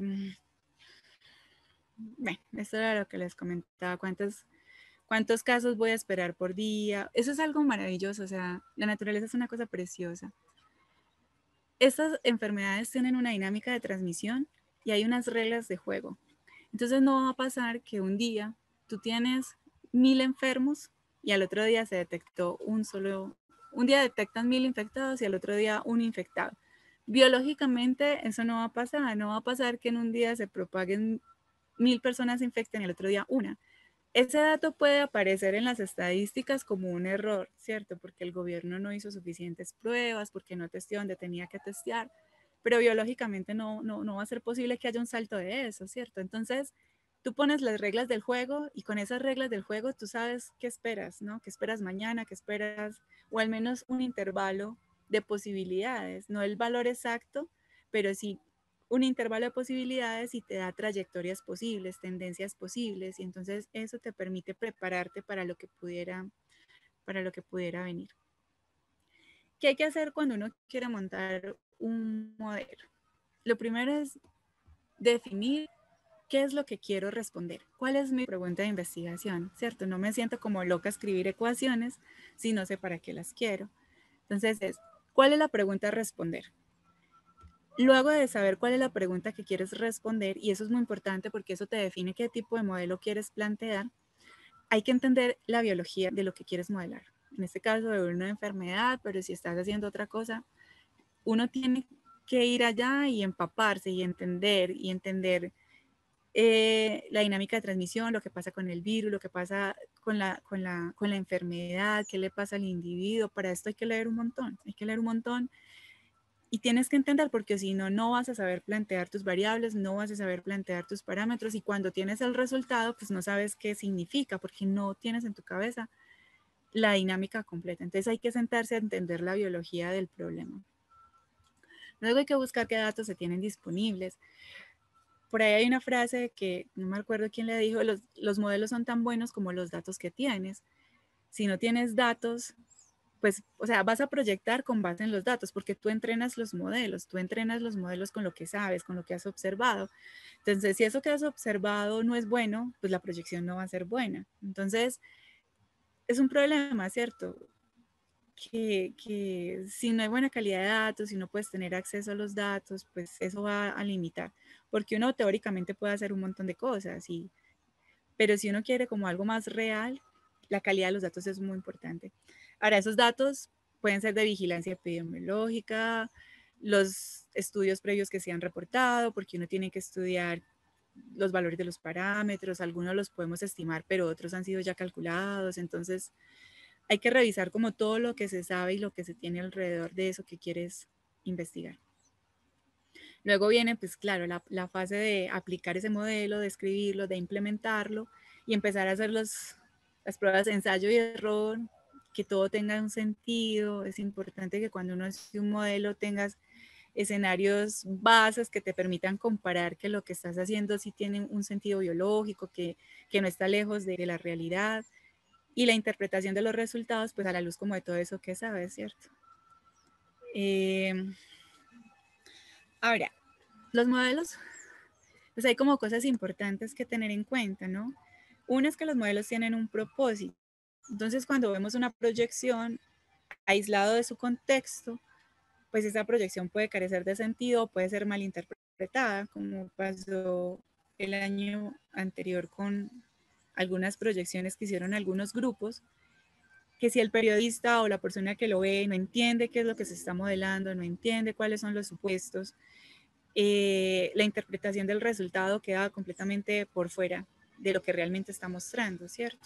bueno, esto era lo que les comentaba, cuántos, cuántos casos voy a esperar por día. Eso es algo maravilloso, o sea, la naturaleza es una cosa preciosa. Estas enfermedades tienen una dinámica de transmisión y hay unas reglas de juego. Entonces no va a pasar que un día tú tienes mil enfermos y al otro día se detectó un solo, un día detectan mil infectados y al otro día un infectado. Biológicamente eso no va a pasar, no va a pasar que en un día se propaguen mil personas se infecten y el otro día una. Ese dato puede aparecer en las estadísticas como un error, ¿cierto? Porque el gobierno no hizo suficientes pruebas, porque no testeó donde tenía que testear, pero biológicamente no, no, no va a ser posible que haya un salto de eso, ¿cierto? Entonces, tú pones las reglas del juego y con esas reglas del juego tú sabes qué esperas, ¿no? ¿Qué esperas mañana? ¿Qué esperas? O al menos un intervalo de posibilidades, no el valor exacto, pero sí un intervalo de posibilidades y te da trayectorias posibles, tendencias posibles, y entonces eso te permite prepararte para lo que pudiera, para lo que pudiera venir. ¿Qué hay que hacer cuando uno quiere montar un modelo? Lo primero es definir qué es lo que quiero responder. ¿Cuál es mi pregunta de investigación? ¿Cierto? No me siento como loca a escribir ecuaciones si no sé para qué las quiero. Entonces es, ¿cuál es la pregunta a responder? Luego de saber cuál es la pregunta que quieres responder, y eso es muy importante porque eso te define qué tipo de modelo quieres plantear, hay que entender la biología de lo que quieres modelar. En este caso de una enfermedad, pero si estás haciendo otra cosa, uno tiene que ir allá y empaparse y entender y entender eh, la dinámica de transmisión, lo que pasa con el virus, lo que pasa con la, con, la, con la enfermedad, qué le pasa al individuo. Para esto hay que leer un montón, hay que leer un montón. Y tienes que entender, porque si no, no vas a saber plantear tus variables, no vas a saber plantear tus parámetros, y cuando tienes el resultado, pues no sabes qué significa, porque no tienes en tu cabeza la dinámica completa. Entonces hay que sentarse a entender la biología del problema. Luego hay que buscar qué datos se tienen disponibles. Por ahí hay una frase que no me acuerdo quién le dijo, los, los modelos son tan buenos como los datos que tienes. Si no tienes datos, pues, o sea, vas a proyectar con base en los datos, porque tú entrenas los modelos, tú entrenas los modelos con lo que sabes, con lo que has observado. Entonces, si eso que has observado no es bueno, pues la proyección no va a ser buena. Entonces, es un problema, ¿cierto? Que, que si no hay buena calidad de datos, si no puedes tener acceso a los datos, pues eso va a limitar, porque uno teóricamente puede hacer un montón de cosas, y, pero si uno quiere como algo más real, la calidad de los datos es muy importante. Ahora, esos datos pueden ser de vigilancia epidemiológica, los estudios previos que se han reportado, porque uno tiene que estudiar los valores de los parámetros, algunos los podemos estimar, pero otros han sido ya calculados, entonces hay que revisar como todo lo que se sabe y lo que se tiene alrededor de eso que quieres investigar. Luego viene, pues claro, la, la fase de aplicar ese modelo, de escribirlo, de implementarlo y empezar a hacer los, las pruebas de ensayo y error, que todo tenga un sentido. Es importante que cuando uno hace un modelo tengas escenarios bases que te permitan comparar que lo que estás haciendo sí tiene un sentido biológico, que, que no está lejos de, de la realidad, y la interpretación de los resultados, pues a la luz como de todo eso que sabes, ¿cierto? Eh, ahora, los modelos, pues hay como cosas importantes que tener en cuenta, ¿no? Una es que los modelos tienen un propósito. Entonces, cuando vemos una proyección aislado de su contexto, pues esa proyección puede carecer de sentido, puede ser malinterpretada, como pasó el año anterior con algunas proyecciones que hicieron algunos grupos, que si el periodista o la persona que lo ve no entiende qué es lo que se está modelando, no entiende cuáles son los supuestos, eh, la interpretación del resultado queda completamente por fuera de lo que realmente está mostrando, ¿cierto?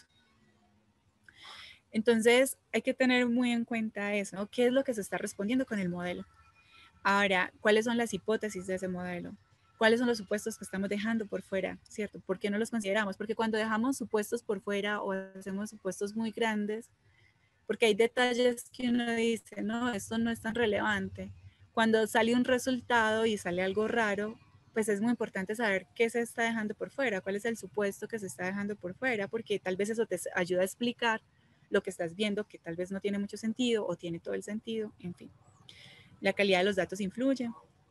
Entonces hay que tener muy en cuenta eso, ¿no? ¿Qué es lo que se está respondiendo con el modelo? Ahora, ¿cuáles son las hipótesis de ese modelo? ¿Cuáles son los supuestos que estamos dejando por fuera? ¿Cierto? ¿Por qué no los consideramos? Porque cuando dejamos supuestos por fuera o hacemos supuestos muy grandes, porque hay detalles que uno dice, no, esto no es tan relevante. Cuando sale un resultado y sale algo raro, pues es muy importante saber qué se está dejando por fuera, cuál es el supuesto que se está dejando por fuera, porque tal vez eso te ayuda a explicar lo que estás viendo, que tal vez no tiene mucho sentido o tiene todo el sentido, en fin. La calidad de los datos influye.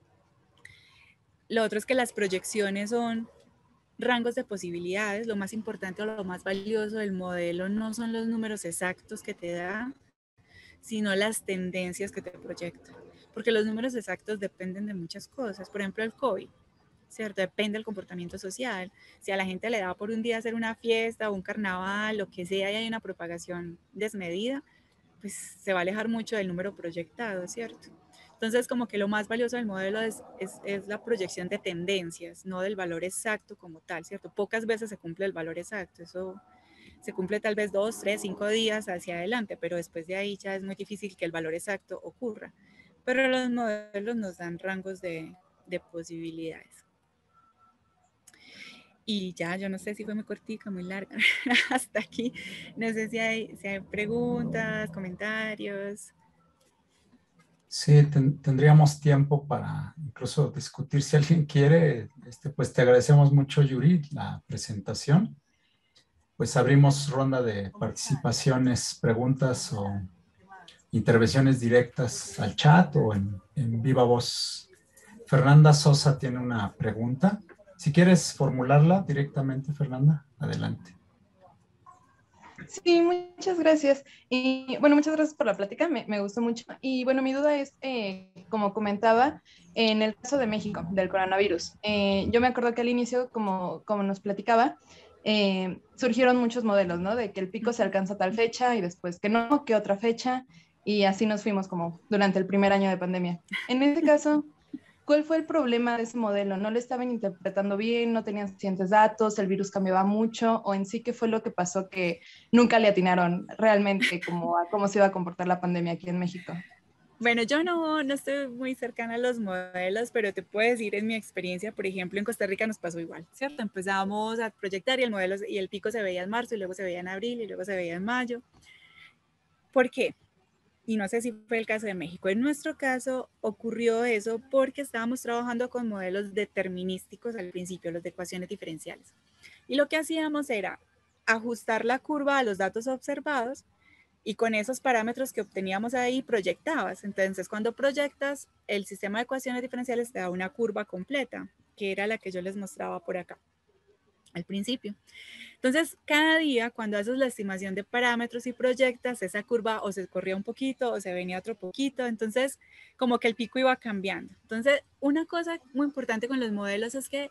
Lo otro es que las proyecciones son rangos de posibilidades. Lo más importante o lo más valioso del modelo no son los números exactos que te da, sino las tendencias que te proyectan. Porque los números exactos dependen de muchas cosas. Por ejemplo, el COVID, ¿cierto? Depende del comportamiento social. Si a la gente le da por un día hacer una fiesta o un carnaval, lo que sea, y hay una propagación desmedida, pues se va a alejar mucho del número proyectado, ¿cierto? Entonces, como que lo más valioso del modelo es, es, es, la proyección de tendencias, no del valor exacto como tal, ¿cierto? Pocas veces se cumple el valor exacto, eso se cumple tal vez dos, tres, cinco días hacia adelante, pero después de ahí ya es muy difícil que el valor exacto ocurra. Pero los modelos nos dan rangos de, de posibilidades. Y ya, yo no sé si fue muy cortica, muy larga, hasta aquí. No sé si hay, si hay preguntas, comentarios. Sí, ten, tendríamos tiempo para incluso discutir si alguien quiere. Este, pues te agradecemos mucho, Yuri, la presentación. Pues abrimos ronda de participaciones, preguntas o intervenciones directas al chat o en, en viva voz. Fernanda Sosa tiene una pregunta. Si quieres formularla directamente, Fernanda, adelante. Sí, muchas gracias. Y bueno, muchas gracias por la plática, me, me gustó mucho. Y bueno, mi duda es, eh, como comentaba, en el caso de México, del coronavirus, eh, yo me acuerdo que al inicio, como, como nos platicaba, eh, surgieron muchos modelos, ¿no? De que el pico se alcanza a tal fecha y después que no, que otra fecha, y así nos fuimos como durante el primer año de pandemia. En este caso, ¿cuál fue el problema de ese modelo? ¿No lo estaban interpretando bien? ¿No tenían suficientes datos? ¿El virus cambiaba mucho? ¿O en sí qué fue lo que pasó que nunca le atinaron realmente como a cómo se iba a comportar la pandemia aquí en México? Bueno, yo no, no estoy muy cercana a los modelos, pero te puedo decir en mi experiencia, por ejemplo, en Costa Rica nos pasó igual, ¿cierto? Empezamos a proyectar y el modelo y el pico se veía en marzo y luego se veía en abril y luego se veía en mayo. ¿Por qué? Y no sé si fue el caso de México. En nuestro caso ocurrió eso porque estábamos trabajando con modelos determinísticos al principio, los de ecuaciones diferenciales. Y lo que hacíamos era ajustar la curva a los datos observados y con esos parámetros que obteníamos ahí proyectabas. Entonces, cuando proyectas, el sistema de ecuaciones diferenciales te da una curva completa, que era la que yo les mostraba por acá al principio. Entonces, cada día, cuando haces la estimación de parámetros y proyectas, esa curva o se corría un poquito o se venía otro poquito. Entonces, como que el pico iba cambiando. Entonces, una cosa muy importante con los modelos es que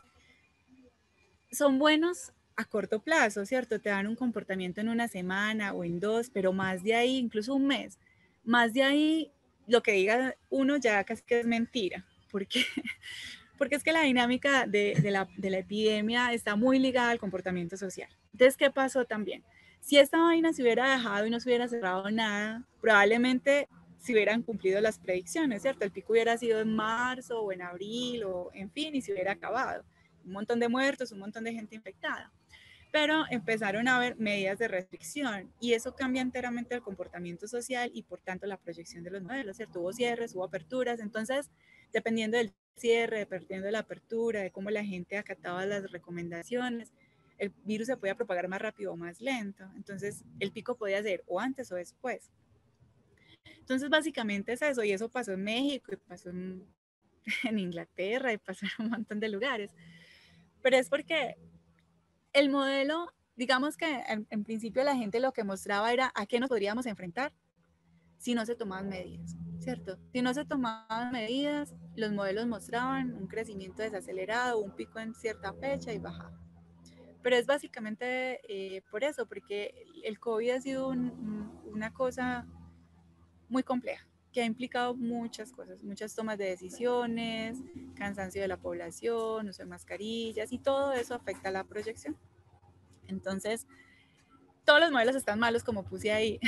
son buenos a corto plazo, ¿cierto? Te dan un comportamiento en una semana o en dos, pero más de ahí, incluso un mes, más de ahí, lo que diga uno ya casi que es mentira, porque, porque es que la dinámica de, de, la, de la epidemia está muy ligada al comportamiento social. Entonces, ¿qué pasó también? Si esta vaina se hubiera dejado y no se hubiera cerrado nada, probablemente se hubieran cumplido las predicciones, ¿cierto? El pico hubiera sido en marzo o en abril o en fin y se hubiera acabado. Un montón de muertos, un montón de gente infectada. Pero empezaron a haber medidas de restricción y eso cambia enteramente el comportamiento social y por tanto la proyección de los modelos, ¿cierto? Hubo cierres, hubo aperturas, entonces dependiendo del cierre, dependiendo de la apertura, de cómo la gente acataba las recomendaciones, el virus se podía propagar más rápido o más lento, entonces el pico podía ser o antes o después. Entonces básicamente es eso y eso pasó en México y pasó en, en Inglaterra y pasó en un montón de lugares, pero es porque el modelo, digamos que en, en, principio la gente lo que mostraba era a qué nos podríamos enfrentar si no se tomaban medidas, ¿cierto? Si no se tomaban medidas, los modelos mostraban un crecimiento desacelerado, un pico en cierta fecha y bajaba. Pero es básicamente eh, por eso, porque el COVID ha sido un, un, una cosa muy compleja, que ha implicado muchas cosas, muchas tomas de decisiones, cansancio de la población, uso de mascarillas y todo eso afecta a la proyección. Entonces, todos los modelos están malos como puse ahí,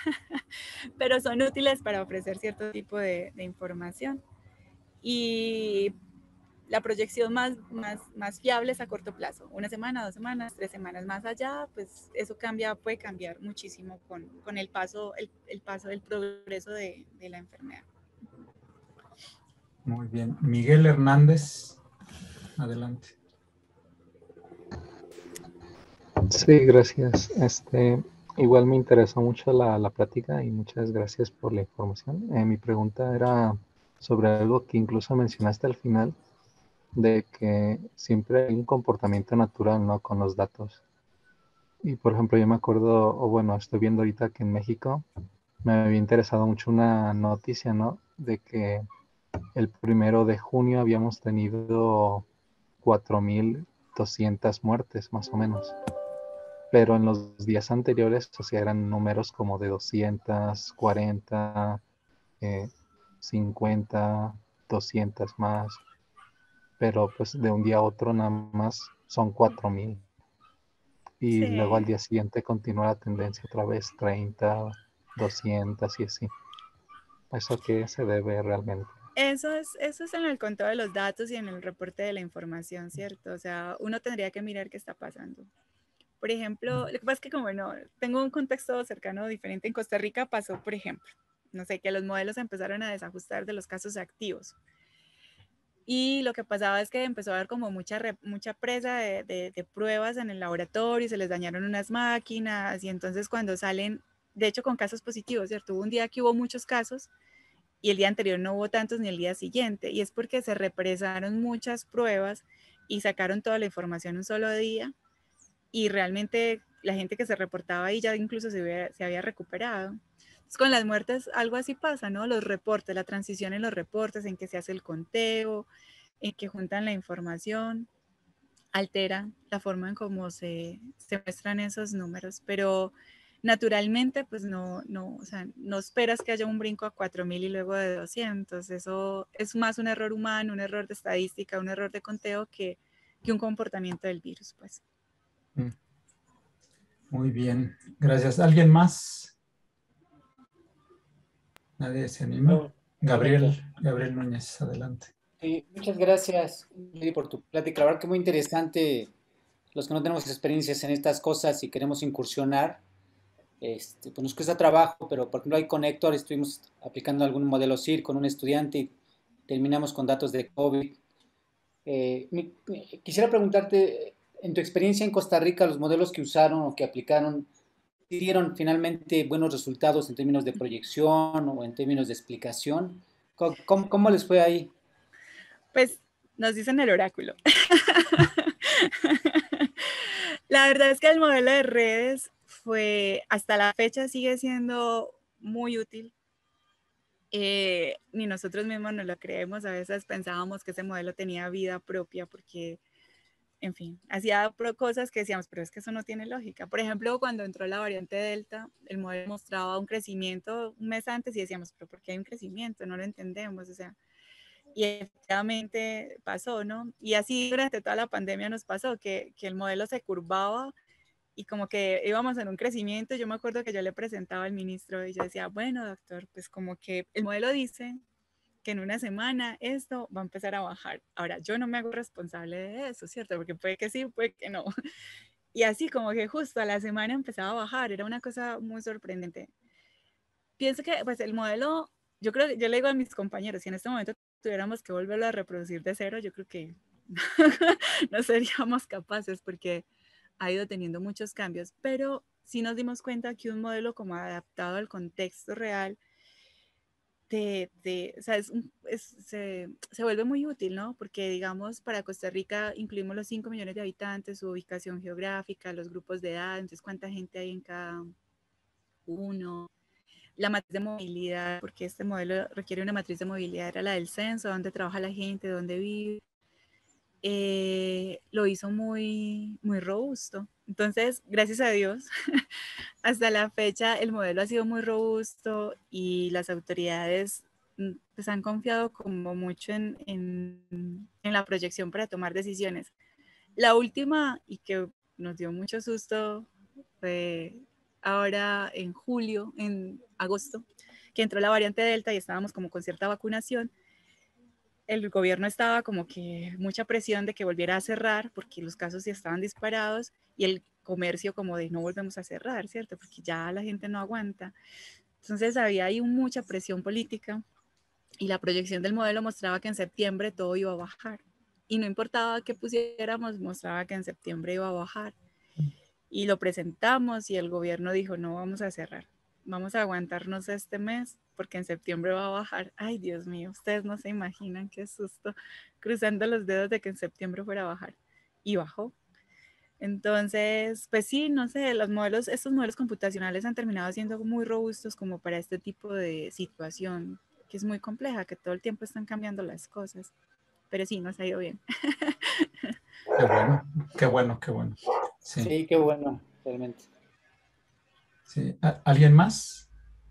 pero son útiles para ofrecer cierto tipo de, de información. Y la proyección más, más, más fiable es a corto plazo, una semana, dos semanas, tres semanas más allá, pues eso cambia, puede cambiar muchísimo con, con el, paso, el, el paso del progreso de, de la enfermedad. Muy bien. Miguel Hernández, adelante. Sí, gracias. Este, igual me interesó mucho la, la plática y muchas gracias por la información. Eh, mi pregunta era sobre algo que incluso mencionaste al final, de que siempre hay un comportamiento natural, ¿no? Con los datos. Y por ejemplo, yo me acuerdo, o bueno, estoy viendo ahorita que en México me había interesado mucho una noticia, ¿no? De que el primero de junio habíamos tenido cuatro mil doscientas muertes, más o menos. Pero en los días anteriores, o sea, eran números como de doscientas, cuarenta, eh, cincuenta, doscientas más. Pero pues de un día a otro nada más son cuatro mil. Y Sí. luego al día siguiente continúa la tendencia otra vez, treinta, doscientas y así. ¿Eso a qué se debe realmente? Eso es, eso es en el conteo de los datos y en el reporte de la información, ¿cierto? O sea, uno tendría que mirar qué está pasando. Por ejemplo, lo que pasa es que como no, tengo un contexto cercano diferente. En Costa Rica pasó, por ejemplo, no sé, que los modelos empezaron a desajustar de los casos activos. Y lo que pasaba es que empezó a haber como mucha, mucha presa de, de, de pruebas en el laboratorio, se les dañaron unas máquinas y entonces cuando salen, de hecho con casos positivos, ¿cierto? Hubo un día que hubo muchos casos y el día anterior no hubo tantos ni el día siguiente. Y es porque se represaron muchas pruebas y sacaron toda la información un solo día y realmente la gente que se reportaba ahí ya incluso se había, se había recuperado. Entonces, con las muertes algo así pasa, ¿no? Los reportes, la transición en los reportes, en que se hace el conteo, en que juntan la información, altera la forma en cómo se, se muestran esos números, pero naturalmente pues no, no, o sea, no esperas que haya un brinco a cuatro mil y luego de doscientos, eso es más un error humano, un error de estadística, un error de conteo que, que un comportamiento del virus, pues. Muy bien, gracias. ¿Alguien más? ¿Nadie se anima? No, Gabriel, Gabriel Núñez, adelante. Sí, muchas gracias, Lili, por tu plática. La verdad que muy interesante. Los que no tenemos experiencias en estas cosas y queremos incursionar, este, pues nos cuesta trabajo, pero por ejemplo hay Connector, estuvimos aplicando algún modelo S I R con un estudiante y terminamos con datos de COVID. Eh, mi, quisiera preguntarte, en tu experiencia en Costa Rica, los modelos que usaron o que aplicaron, ¿dieron finalmente buenos resultados en términos de proyección o en términos de explicación? ¿Cómo, cómo, cómo les fue ahí? Pues nos dicen el oráculo. La verdad es que el modelo de redes fue, hasta la fecha sigue siendo muy útil. Eh, ni nosotros mismos nos lo creemos, a veces pensábamos que ese modelo tenía vida propia porque, en fin, hacía cosas que decíamos, pero es que eso no tiene lógica. Por ejemplo, cuando entró la variante Delta, el modelo mostraba un crecimiento un mes antes y decíamos, pero ¿por qué hay un crecimiento? No lo entendemos, o sea, y efectivamente pasó, ¿no? Y así durante toda la pandemia nos pasó, que, que el modelo se curvaba y como que íbamos en un crecimiento. Yo me acuerdo que yo le presentaba al ministro y yo decía, bueno, doctor, pues como que el modelo dice que en una semana esto va a empezar a bajar. Ahora, yo no me hago responsable de eso, ¿cierto? Porque puede que sí, puede que no. Y así como que justo a la semana empezaba a bajar, era una cosa muy sorprendente. Pienso que pues el modelo, yo creo que yo le digo a mis compañeros, si en este momento tuviéramos que volverlo a reproducir de cero, yo creo que no seríamos capaces porque ha ido teniendo muchos cambios, pero sí nos dimos cuenta que un modelo como adaptado al contexto real de, de, o sea, es un, es, se, se vuelve muy útil, ¿no? Porque, digamos, para Costa Rica incluimos los cinco millones de habitantes, su ubicación geográfica, los grupos de edad, entonces cuánta gente hay en cada uno, la matriz de movilidad, porque este modelo requiere una matriz de movilidad, era la del censo, dónde trabaja la gente, dónde vive. Eh, lo hizo muy, muy robusto. Entonces, gracias a Dios, hasta la fecha el modelo ha sido muy robusto y las autoridades pues, han confiado como mucho en, en, en la proyección para tomar decisiones. La última, y que nos dio mucho susto, fue ahora en julio, en agosto, que entró la variante Delta y estábamos como con cierta vacunación. El gobierno estaba como que mucha presión de que volviera a cerrar porque los casos ya estaban disparados y el comercio como de no volvemos a cerrar, ¿cierto? Porque ya la gente no aguanta. Entonces había ahí mucha presión política y la proyección del modelo mostraba que en septiembre todo iba a bajar. Y no importaba qué pusiéramos, mostraba que en septiembre iba a bajar. Y lo presentamos y el gobierno dijo, no vamos a cerrar, vamos a aguantarnos este mes porque en septiembre va a bajar. Ay, Dios mío, ustedes no se imaginan qué susto, cruzando los dedos de que en septiembre fuera a bajar. Y bajó. Entonces, pues sí, no sé, los modelos, estos modelos computacionales han terminado siendo muy robustos como para este tipo de situación, que es muy compleja, que todo el tiempo están cambiando las cosas. Pero sí, nos ha ido bien. Qué bueno, qué bueno, qué bueno. Sí, Sí, qué bueno, realmente. Sí. ¿Alguien más?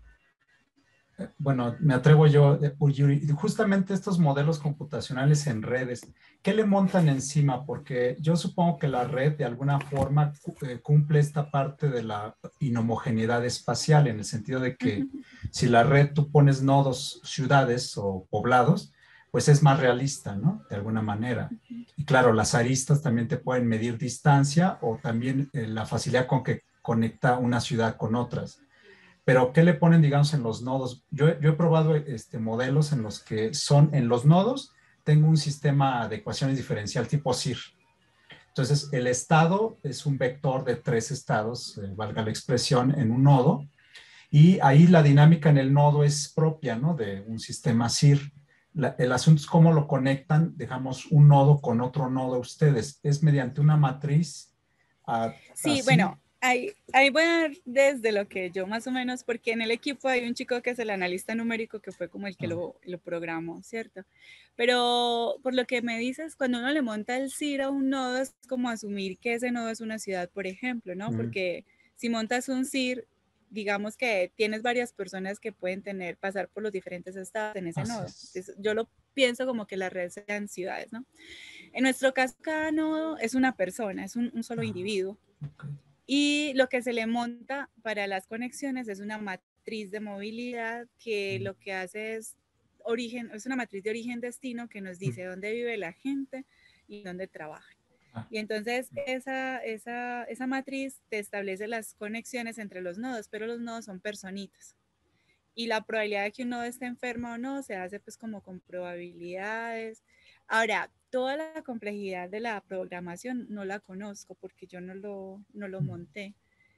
Bueno, me atrevo yo, Yuri, justamente estos modelos computacionales en redes, ¿qué le montan encima? Porque yo supongo que la red de alguna forma cumple esta parte de la inhomogeneidad espacial, en el sentido de que si la red tú pones nodos, ciudades o poblados, pues es más realista, ¿no? De alguna manera. Y claro, las aristas también te pueden medir distancia o también eh, la facilidad con que conecta una ciudad con otras. Pero, ¿qué le ponen, digamos, en los nodos? Yo, yo he probado este, modelos en los que son, en los nodos, tengo un sistema de ecuaciones diferencial tipo S I R. Entonces, el estado es un vector de tres estados, eh, valga la expresión, en un nodo. Y ahí la dinámica en el nodo es propia, ¿no? De un sistema S I R. La, el asunto es cómo lo conectan, digamos, un nodo con otro nodo ustedes. Es mediante una matriz. Uh, sí, así. Bueno. Ahí, ahí voy a dar desde lo que yo más o menos, porque en el equipo hay un chico que es el analista numérico que fue como el que uh-huh. lo, lo programó, ¿cierto? Pero por lo que me dices, cuando uno le monta el S I R a un nodo es como asumir que ese nodo es una ciudad, por ejemplo, ¿no? Uh-huh. Porque si montas un S I R, digamos que tienes varias personas que pueden tener, pasar por los diferentes estados en ese Así nodo. Es. Entonces, yo lo pienso como que las redes sean ciudades, ¿no? En nuestro caso, cada nodo es una persona, es un, un solo uh-huh. individuo. Okay. Y lo que se le monta para las conexiones es una matriz de movilidad que lo que hace es origen, es una matriz de origen-destino que nos dice dónde vive la gente y dónde trabaja. Y entonces esa, esa, esa matriz te establece las conexiones entre los nodos, pero los nodos son personitas. Y la probabilidad de que un nodo esté enfermo o no se hace pues como con probabilidades. Ahora, toda la complejidad de la programación no la conozco porque yo no lo, no lo monté.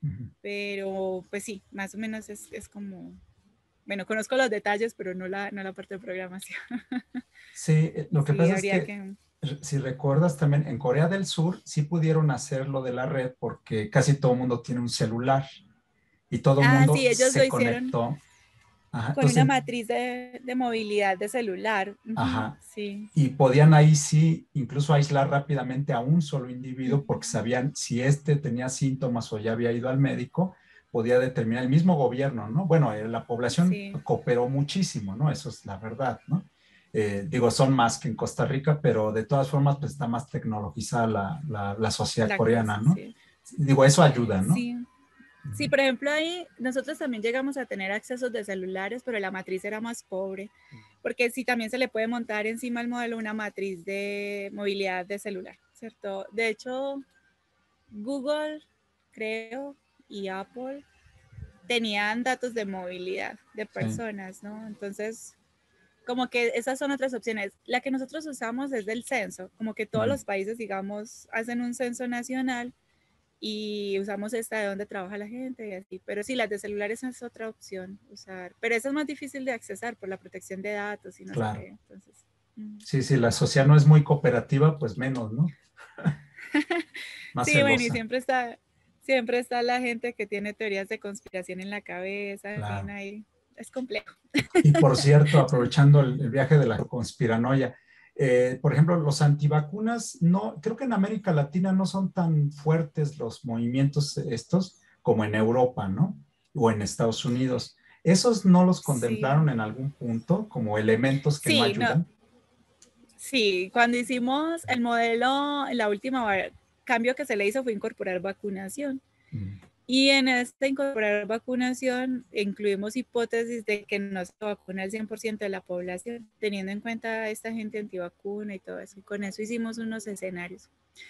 Pero pues sí, más o menos es, es como, bueno, conozco los detalles, pero no la, no la parte de programación. Sí, lo que Sí, pasa es que, que, si recuerdas también, en Corea del Sur sí pudieron hacer lo de la red porque casi todo el mundo tiene un celular y todo el ah, mundo sí, ellos lo se hicieron conectó. Ajá, con una entonces, matriz de, de movilidad de celular. Uh-huh, ajá, sí. y podían ahí sí incluso aislar rápidamente a un solo individuo porque sabían si este tenía síntomas o ya había ido al médico, podía determinar el mismo gobierno, ¿no? Bueno, eh, la población Sí. cooperó muchísimo, ¿no? Eso es la verdad, ¿no? Eh, digo, son más que en Costa Rica, pero de todas formas pues está más tecnologizada la, la, la sociedad La coreana, cosa, ¿no? sí. Digo, eso ayuda, ¿no? Sí. Sí, por ejemplo, ahí nosotros también llegamos a tener accesos de celulares, pero la matriz era más pobre, porque sí también se le puede montar encima al modelo una matriz de movilidad de celular, ¿cierto? De hecho, Google, creo, y Apple tenían datos de movilidad de personas, sí. ¿no? Entonces, como que esas son otras opciones. La que nosotros usamos es del censo, como que todos uh-huh. los países, digamos, hacen un censo nacional y usamos esta de donde trabaja la gente y así. Pero sí, las de celulares es otra opción usar. Pero esa es más difícil de accesar por la protección de datos y no claro. sé qué. Entonces, mm. Sí, sí, la sociedad no es muy cooperativa, pues menos, ¿no? Más sí, celosa. Bueno, y siempre está, siempre está la gente que tiene teorías de conspiración en la cabeza. Claro. En fin, ahí es complejo. Y por cierto, aprovechando el, el viaje de la conspiranoia, eh, por ejemplo, los antivacunas, no, creo que en América Latina no son tan fuertes los movimientos estos como en Europa, ¿no? O en Estados Unidos. ¿Esos no los contemplaron sí. en algún punto como elementos que sí, no ayudan? No. Sí, cuando hicimos el modelo, la última cambio que se le hizo fue incorporar vacunación. Mm. Y en esta incorporar vacunación incluimos hipótesis de que no se vacuna el cien por ciento de la población, teniendo en cuenta a esta gente antivacuna y todo eso. Y con eso hicimos unos escenarios.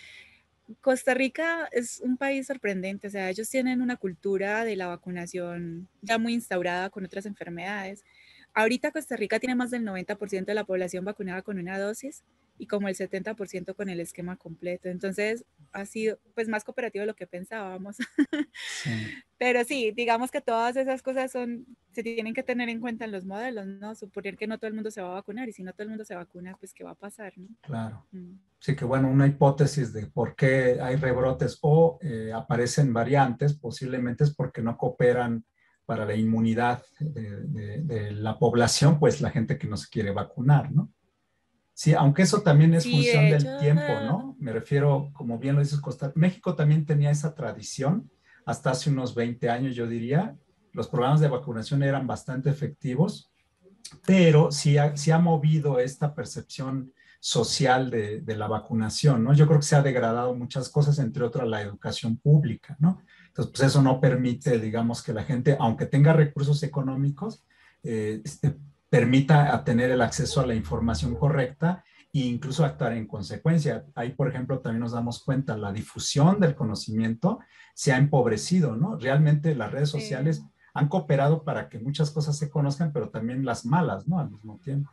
Costa Rica es un país sorprendente, o sea, ellos tienen una cultura de la vacunación ya muy instaurada con otras enfermedades. Ahorita Costa Rica tiene más del noventa por ciento de la población vacunada con una dosis y como el setenta por ciento con el esquema completo. Entonces, ha sido pues más cooperativo de lo que pensábamos. Sí. Pero sí, digamos que todas esas cosas son, se tienen que tener en cuenta en los modelos, ¿no? Suponer que no todo el mundo se va a vacunar y si no todo el mundo se vacuna, pues ¿qué va a pasar, no? Claro. Mm. Sí que bueno, una hipótesis de por qué hay rebrotes o eh, aparecen variantes, posiblemente es porque no cooperan para la inmunidad de, de, de la población, pues la gente que no se quiere vacunar, ¿no? Sí, aunque eso también es sí, función de hecho, del tiempo, ¿no? Me refiero, como bien lo dices, Costa México también tenía esa tradición hasta hace unos veinte años, yo diría. Los programas de vacunación eran bastante efectivos, pero sí ha, sí ha movido esta percepción social de, de la vacunación, ¿no? Yo creo que se ha degradado muchas cosas, entre otras la educación pública, ¿no? Entonces, pues eso no permite, digamos, que la gente, aunque tenga recursos económicos, eh, este, permita tener el acceso a la información correcta e incluso actuar en consecuencia. Ahí, por ejemplo, también nos damos cuenta, la difusión del conocimiento se ha empobrecido, ¿no? Realmente las redes sociales sí. han cooperado para que muchas cosas se conozcan, pero también las malas, ¿no? Al mismo tiempo.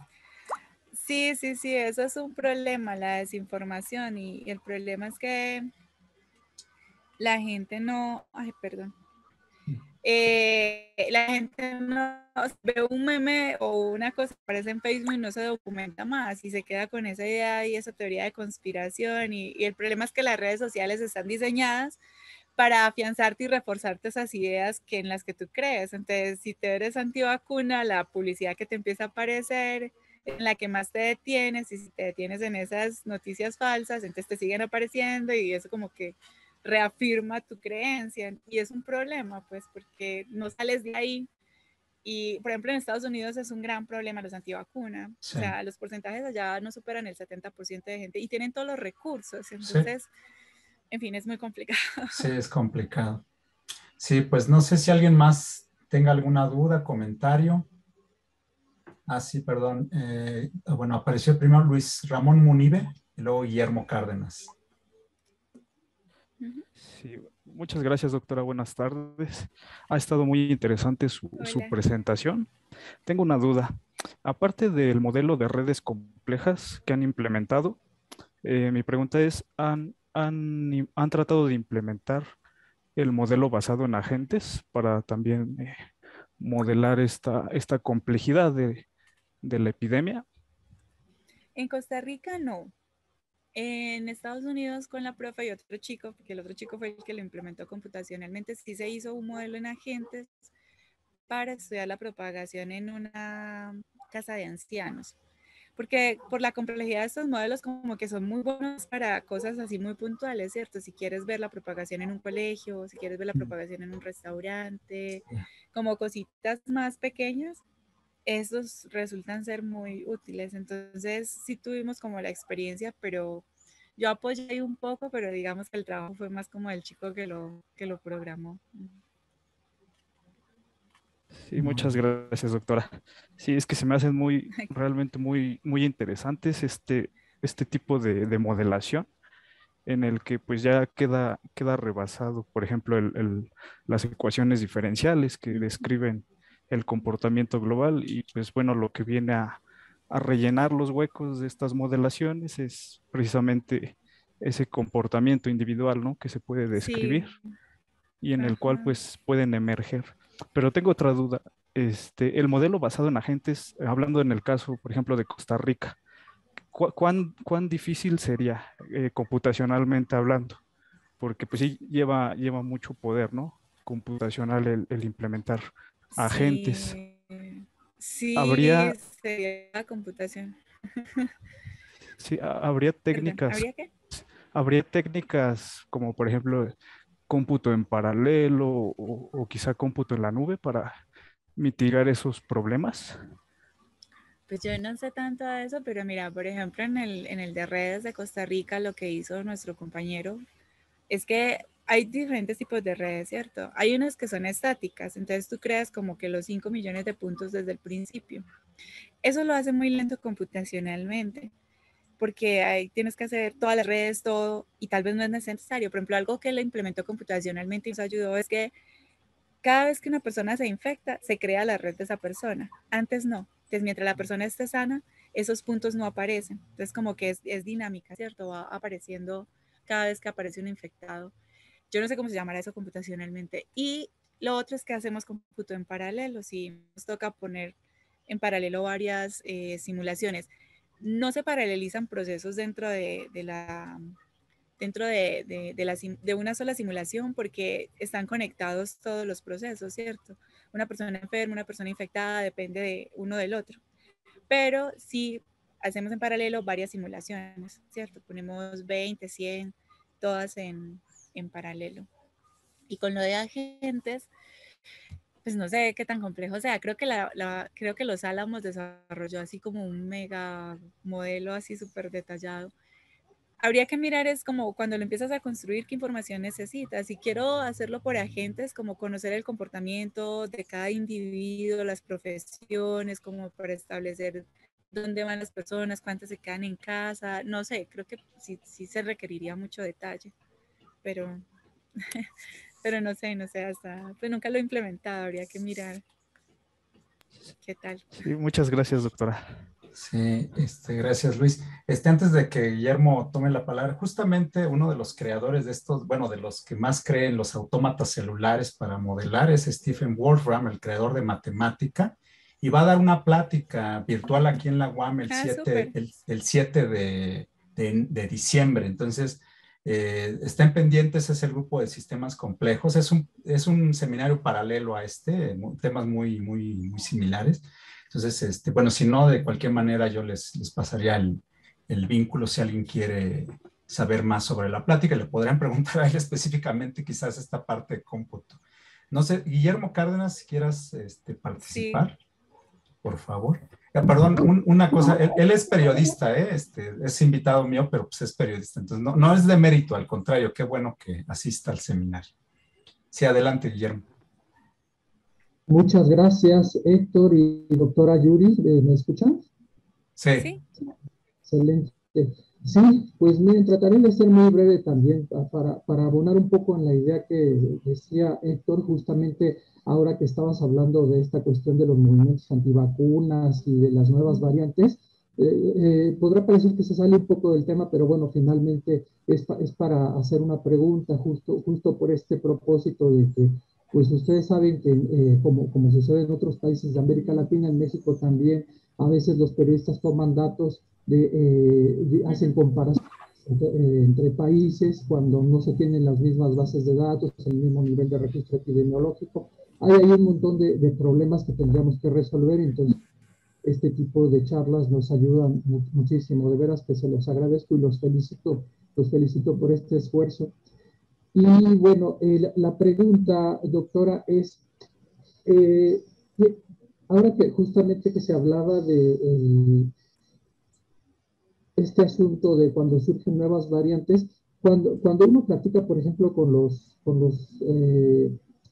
Sí, sí, sí, eso es un problema, la desinformación, y, y el problema es que la gente no, ay, perdón, eh, la gente no ve un meme o una cosa que aparece en Facebook y no se documenta más y se queda con esa idea y esa teoría de conspiración, y, y el problema es que las redes sociales están diseñadas para afianzarte y reforzarte esas ideas que en las que tú crees. Entonces, si te eres antivacuna, la publicidad que te empieza a aparecer, en la que más te detienes, y si te detienes en esas noticias falsas, entonces te siguen apareciendo y eso como que reafirma tu creencia, y es un problema, pues, porque no sales de ahí. Y, por ejemplo, en Estados Unidos es un gran problema los antivacunas. Sí. O sea, los porcentajes allá no superan el setenta por ciento de gente y tienen todos los recursos. Entonces, sí. En fin, es muy complicado. Sí, es complicado. Sí, pues no sé si alguien más tenga alguna duda, comentario. Ah, sí, perdón. Eh, bueno, apareció primero Luis Ramón Munive y luego Guillermo Cárdenas. Sí, muchas gracias, doctora. Buenas tardes. Ha estado muy interesante su, su Hola. presentación. Tengo una duda. Aparte del modelo de redes complejas que han implementado, eh, mi pregunta es, ¿han, han, han tratado de implementar el modelo basado en agentes para también eh, modelar esta, esta complejidad de, de la epidemia? En Costa Rica no. En Estados Unidos con la profe y otro chico, porque el otro chico fue el que lo implementó computacionalmente, sí se hizo un modelo en agentes para estudiar la propagación en una casa de ancianos. Porque por la complejidad de estos modelos como que son muy buenos para cosas así muy puntuales, ¿cierto? Si quieres ver la propagación en un colegio, si quieres ver la propagación en un restaurante, como cositas más pequeñas, esos resultan ser muy útiles. Entonces sí tuvimos como la experiencia, pero yo apoyé ahí un poco, pero digamos que el trabajo fue más como el chico que lo, que lo programó. Sí, muchas gracias, doctora. Sí, es que se me hacen muy, realmente muy, muy interesantes este, este tipo de, de modelación en el que pues ya queda, queda rebasado, por ejemplo, el, el- las ecuaciones diferenciales que describen el comportamiento global y pues bueno, lo que viene a, a rellenar los huecos de estas modelaciones es precisamente ese comportamiento individual, ¿no? Que se puede describir Sí, y en el cual ajá. pues pueden emerger. Pero tengo otra duda. Este, el modelo basado en agentes, hablando en el caso, por ejemplo, de Costa Rica, ¿cu- ¿cuán, cuán difícil sería eh, computacionalmente hablando? Porque pues sí lleva, lleva mucho poder, ¿no? Computacional el, el implementar agentes. Sí, sí, ¿Habría, sería la computación. sí, ha- habría Perdón, técnicas, ¿habría qué? habría técnicas como por ejemplo cómputo en paralelo o, o quizá cómputo en la nube para mitigar esos problemas? Pues yo no sé tanto de eso, pero mira, por ejemplo, en el, en el de redes de Costa Rica, lo que hizo nuestro compañero es que hay diferentes tipos de redes, ¿cierto? Hay unas que son estáticas, entonces tú creas como que los cinco millones de puntos desde el principio. Eso lo hace muy lento computacionalmente, porque ahí tienes que hacer todas las redes, todo, y tal vez no es necesario. Por ejemplo, algo que le implementó computacionalmente y nos ayudó es que cada vez que una persona se infecta, se crea la red de esa persona. Antes no. Entonces, mientras la persona esté sana, esos puntos no aparecen. Entonces, como que es, es dinámica, ¿cierto? Va apareciendo cada vez que aparece un infectado. Yo no sé cómo se llamará eso computacionalmente. Y lo otro es que hacemos cómputo en paralelo. Si nos toca poner en paralelo varias eh, simulaciones, no se paralelizan procesos dentro de, de la dentro de, de, de, la, de, una sola simulación porque están conectados todos los procesos, ¿cierto? Una persona enferma, una persona infectada, depende de uno del otro. Pero sí hacemos en paralelo varias simulaciones, ¿cierto? Ponemos veinte, cien, todas en, en paralelo. Y con lo de agentes, pues no sé qué tan complejo sea. Creo que, la, la, creo que los Álamos desarrolló así como un mega modelo así súper detallado. Habría que mirar es como cuando lo empiezas a construir, qué información necesitas. Si quiero hacerlo por agentes, como conocer el comportamiento de cada individuo, las profesiones, como para establecer dónde van las personas, cuántas se quedan en casa, no sé, creo que sí, sí se requeriría mucho detalle, pero, pero no sé, no sé, hasta, pues nunca lo he implementado, habría que mirar qué tal. Sí, muchas gracias, doctora. Sí, este, gracias Luis. Este, antes de que Guillermo tome la palabra, justamente uno de los creadores de estos, bueno, de los que más creen los autómatas celulares para modelar es Stephen Wolfram, el creador de matemática, y va a dar una plática virtual aquí en la U A M el Ah, siete, súper. el, el siete de, de, de diciembre. Entonces, eh, estén pendientes, es el grupo de sistemas complejos. Es un, es un seminario paralelo a este, temas muy, muy, muy similares. Entonces, este, bueno, si no, de cualquier manera yo les, les pasaría el, el vínculo si alguien quiere saber más sobre la plática. Le podrían preguntar a él específicamente quizás esta parte de cómputo. No sé, Guillermo Cárdenas, si quieras este, Sí. participar, por favor. Eh, perdón, un, una cosa, él, él, es periodista, ¿eh? este, es invitado mío, pero pues es periodista. Entonces, no, no es de mérito, al contrario, qué bueno que asista al seminario. Sí, adelante, Guillermo. Muchas gracias, Héctor y doctora Yuri. ¿Me escuchan? Sí. Sí. Excelente. Sí, pues miren, trataré de ser muy breve también para, para abonar un poco en la idea que decía Héctor, justamente ahora que estabas hablando de esta cuestión de los movimientos antivacunas y de las nuevas variantes. Eh, eh, podrá parecer que se sale un poco del tema, pero bueno, finalmente es, pa, es para hacer una pregunta justo, justo por este propósito de que, pues ustedes saben que eh, como, como sucede en otros países de América Latina, en México también, a veces los periodistas toman datos de, eh, de, hacen comparaciones entre, eh, entre países cuando no se tienen las mismas bases de datos, el mismo nivel de registro epidemiológico. Hay, hay un montón de, de problemas que tendríamos que resolver, entonces este tipo de charlas nos ayudan mu muchísimo. De veras que se los agradezco y los felicito, los felicito por este esfuerzo. Y bueno, eh, la pregunta, doctora, es, eh, ahora que justamente que se hablaba de el, este asunto de cuando surgen nuevas variantes, cuando, cuando uno platica, por ejemplo, con los, con los eh,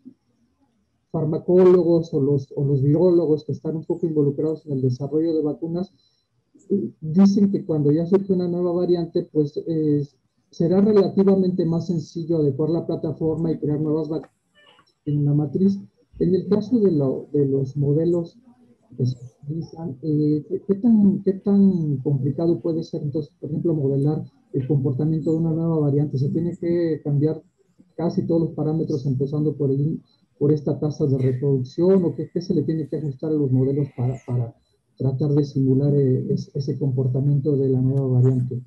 farmacólogos o los, o los virólogos que están un poco involucrados en el desarrollo de vacunas, dicen que cuando ya surge una nueva variante, pues eh, será relativamente más sencillo adecuar la plataforma y crear nuevas vacunas en una matriz. En el caso de, lo, de los modelos que se utilizan, eh, ¿qué, qué, tan, ¿qué tan complicado puede ser entonces, por ejemplo, modelar el comportamiento de una nueva variante? ¿Se tiene que cambiar casi todos los parámetros, empezando por, el, por esta tasa de reproducción, o qué, qué se le tiene que ajustar a los modelos para, para tratar de simular eh, es, ese comportamiento de la nueva variante?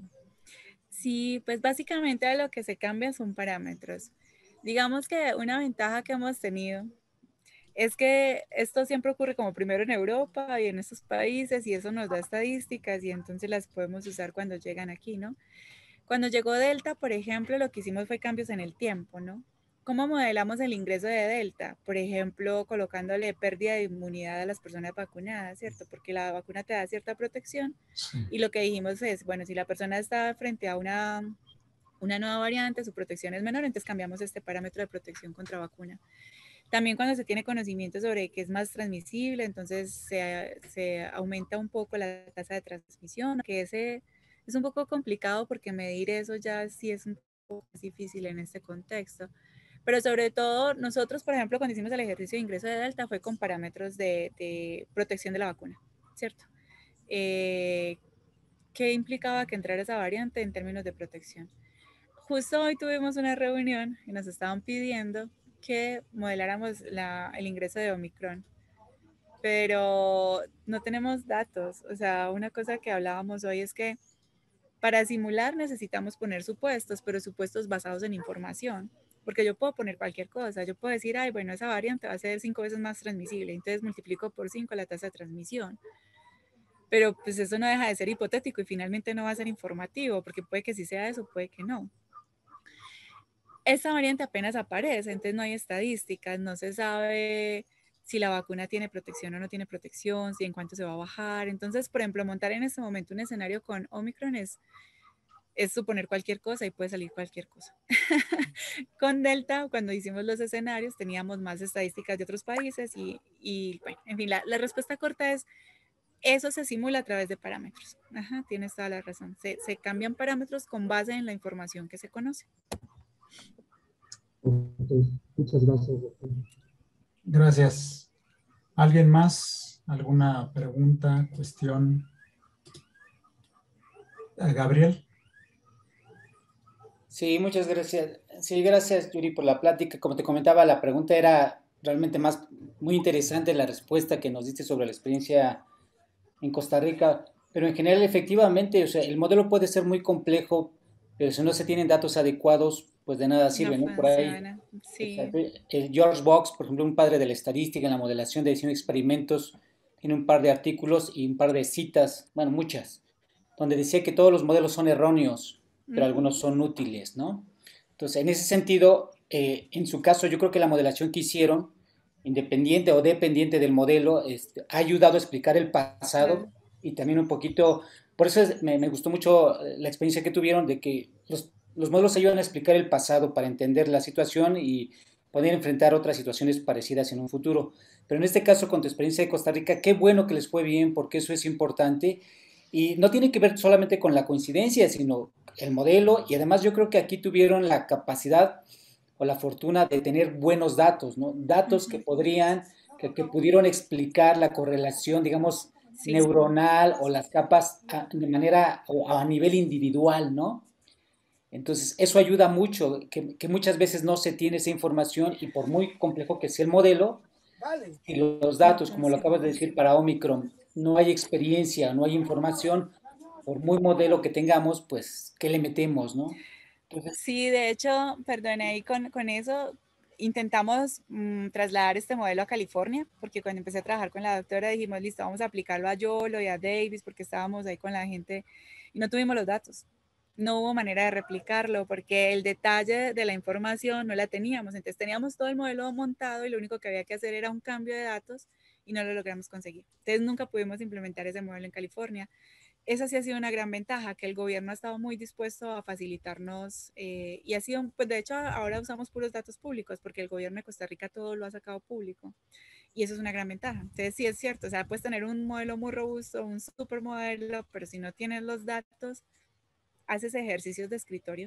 Sí, pues básicamente lo que se cambia son parámetros. Digamos que una ventaja que hemos tenido es que esto siempre ocurre como primero en Europa y en estos países, y eso nos da estadísticas y entonces las podemos usar cuando llegan aquí, ¿no? Cuando llegó Delta, por ejemplo, lo que hicimos fue cambios en el tiempo, ¿no? ¿Cómo modelamos el ingreso de Delta? Por ejemplo, colocándole pérdida de inmunidad a las personas vacunadas, ¿cierto? Porque la vacuna te da cierta protección. Sí. Y lo que dijimos es, bueno, si la persona está frente a una, una nueva variante, su protección es menor, entonces cambiamos este parámetro de protección contra vacuna. También cuando se tiene conocimiento sobre que es más transmisible, entonces se, se aumenta un poco la tasa de transmisión, que ese es un poco complicado porque medir eso ya sí es un poco más difícil en este contexto. Pero sobre todo nosotros, por ejemplo, cuando hicimos el ejercicio de ingreso de Delta fue con parámetros de, de protección de la vacuna, ¿cierto? Eh, ¿Qué implicaba que entrara esa variante en términos de protección? Justo hoy tuvimos una reunión y nos estaban pidiendo que modeláramos la, el ingreso de Omicron, pero no tenemos datos. O sea, una cosa que hablábamos hoy es que para simular necesitamos poner supuestos, pero supuestos basados en información, porque yo puedo poner cualquier cosa. Yo puedo decir, ay, bueno, esa variante va a ser cinco veces más transmisible, entonces multiplico por cinco la tasa de transmisión. Pero pues eso no deja de ser hipotético y finalmente no va a ser informativo, porque puede que sí sea eso, puede que no. Esta variante apenas aparece, entonces no hay estadísticas, no se sabe si la vacuna tiene protección o no tiene protección, si en cuánto se va a bajar. Entonces, por ejemplo, montar en este momento un escenario con Omicron es, es suponer cualquier cosa y puede salir cualquier cosa. Con Delta, cuando hicimos los escenarios, teníamos más estadísticas de otros países y, y bueno, en fin, la, la respuesta corta es, eso se simula a través de parámetros. Ajá, tienes toda la razón. Se, se cambian parámetros con base en la información que se conoce. Okay. Muchas gracias, doctor. Gracias. ¿Alguien más? ¿Alguna pregunta, cuestión? Gabriel. Sí, muchas gracias. Sí, gracias, Yuri, por la plática. Como te comentaba, la pregunta era realmente más muy interesante, la respuesta que nos diste sobre la experiencia en Costa Rica, pero en general, efectivamente, o sea, el modelo puede ser muy complejo, pero si no se tienen datos adecuados, pues de nada sirve, ¿no? ¿no? Por ahí, sí. El George Box, por ejemplo, un padre de la estadística en la modelación de diseño de experimentos, tiene un par de artículos y un par de citas, bueno, muchas, donde decía que todos los modelos son erróneos, pero uh-huh. algunos son útiles, ¿no? Entonces, en ese sentido, eh, en su caso, yo creo que la modelación que hicieron, independiente o dependiente del modelo, este, ha ayudado a explicar el pasado uh-huh. y también un poquito, por eso es, me, me gustó mucho la experiencia que tuvieron de que los, los modelos ayudan a explicar el pasado para entender la situación y, poder enfrentar otras situaciones parecidas en un futuro. Pero en este caso, con tu experiencia de Costa Rica, qué bueno que les fue bien, porque eso es importante. Y no tiene que ver solamente con la coincidencia, sino el modelo. Y además yo creo que aquí tuvieron la capacidad o la fortuna de tener buenos datos, ¿no? Datos que podrían, que, que pudieron explicar la correlación, digamos, sí, neuronal o las capas a, de manera o a nivel individual, ¿no? Entonces, eso ayuda mucho, que, que muchas veces no se tiene esa información y por muy complejo que sea el modelo, y los datos, como lo acabas de decir para Omicron, no hay experiencia, no hay información, por muy modelo que tengamos, pues, ¿qué le metemos, no? Entonces, sí, de hecho, perdón, ahí con, con eso intentamos mmm, trasladar este modelo a California, porque cuando empecé a trabajar con la doctora dijimos, listo, vamos a aplicarlo a Yolo y a Davis, porque estábamos ahí con la gente y no tuvimos los datos. No hubo manera de replicarlo porque el detalle de la información no la teníamos. Entonces teníamos todo el modelo montado y lo único que había que hacer era un cambio de datos y no lo logramos conseguir. Entonces nunca pudimos implementar ese modelo en California. Esa sí ha sido una gran ventaja, que el gobierno ha estado muy dispuesto a facilitarnos eh, y ha sido, pues de hecho ahora usamos puros datos públicos porque el gobierno de Costa Rica todo lo ha sacado público y eso es una gran ventaja. Entonces sí es cierto, o sea, puedes tener un modelo muy robusto, un supermodelo, pero si no tienes los datos, haces ejercicios de escritorio.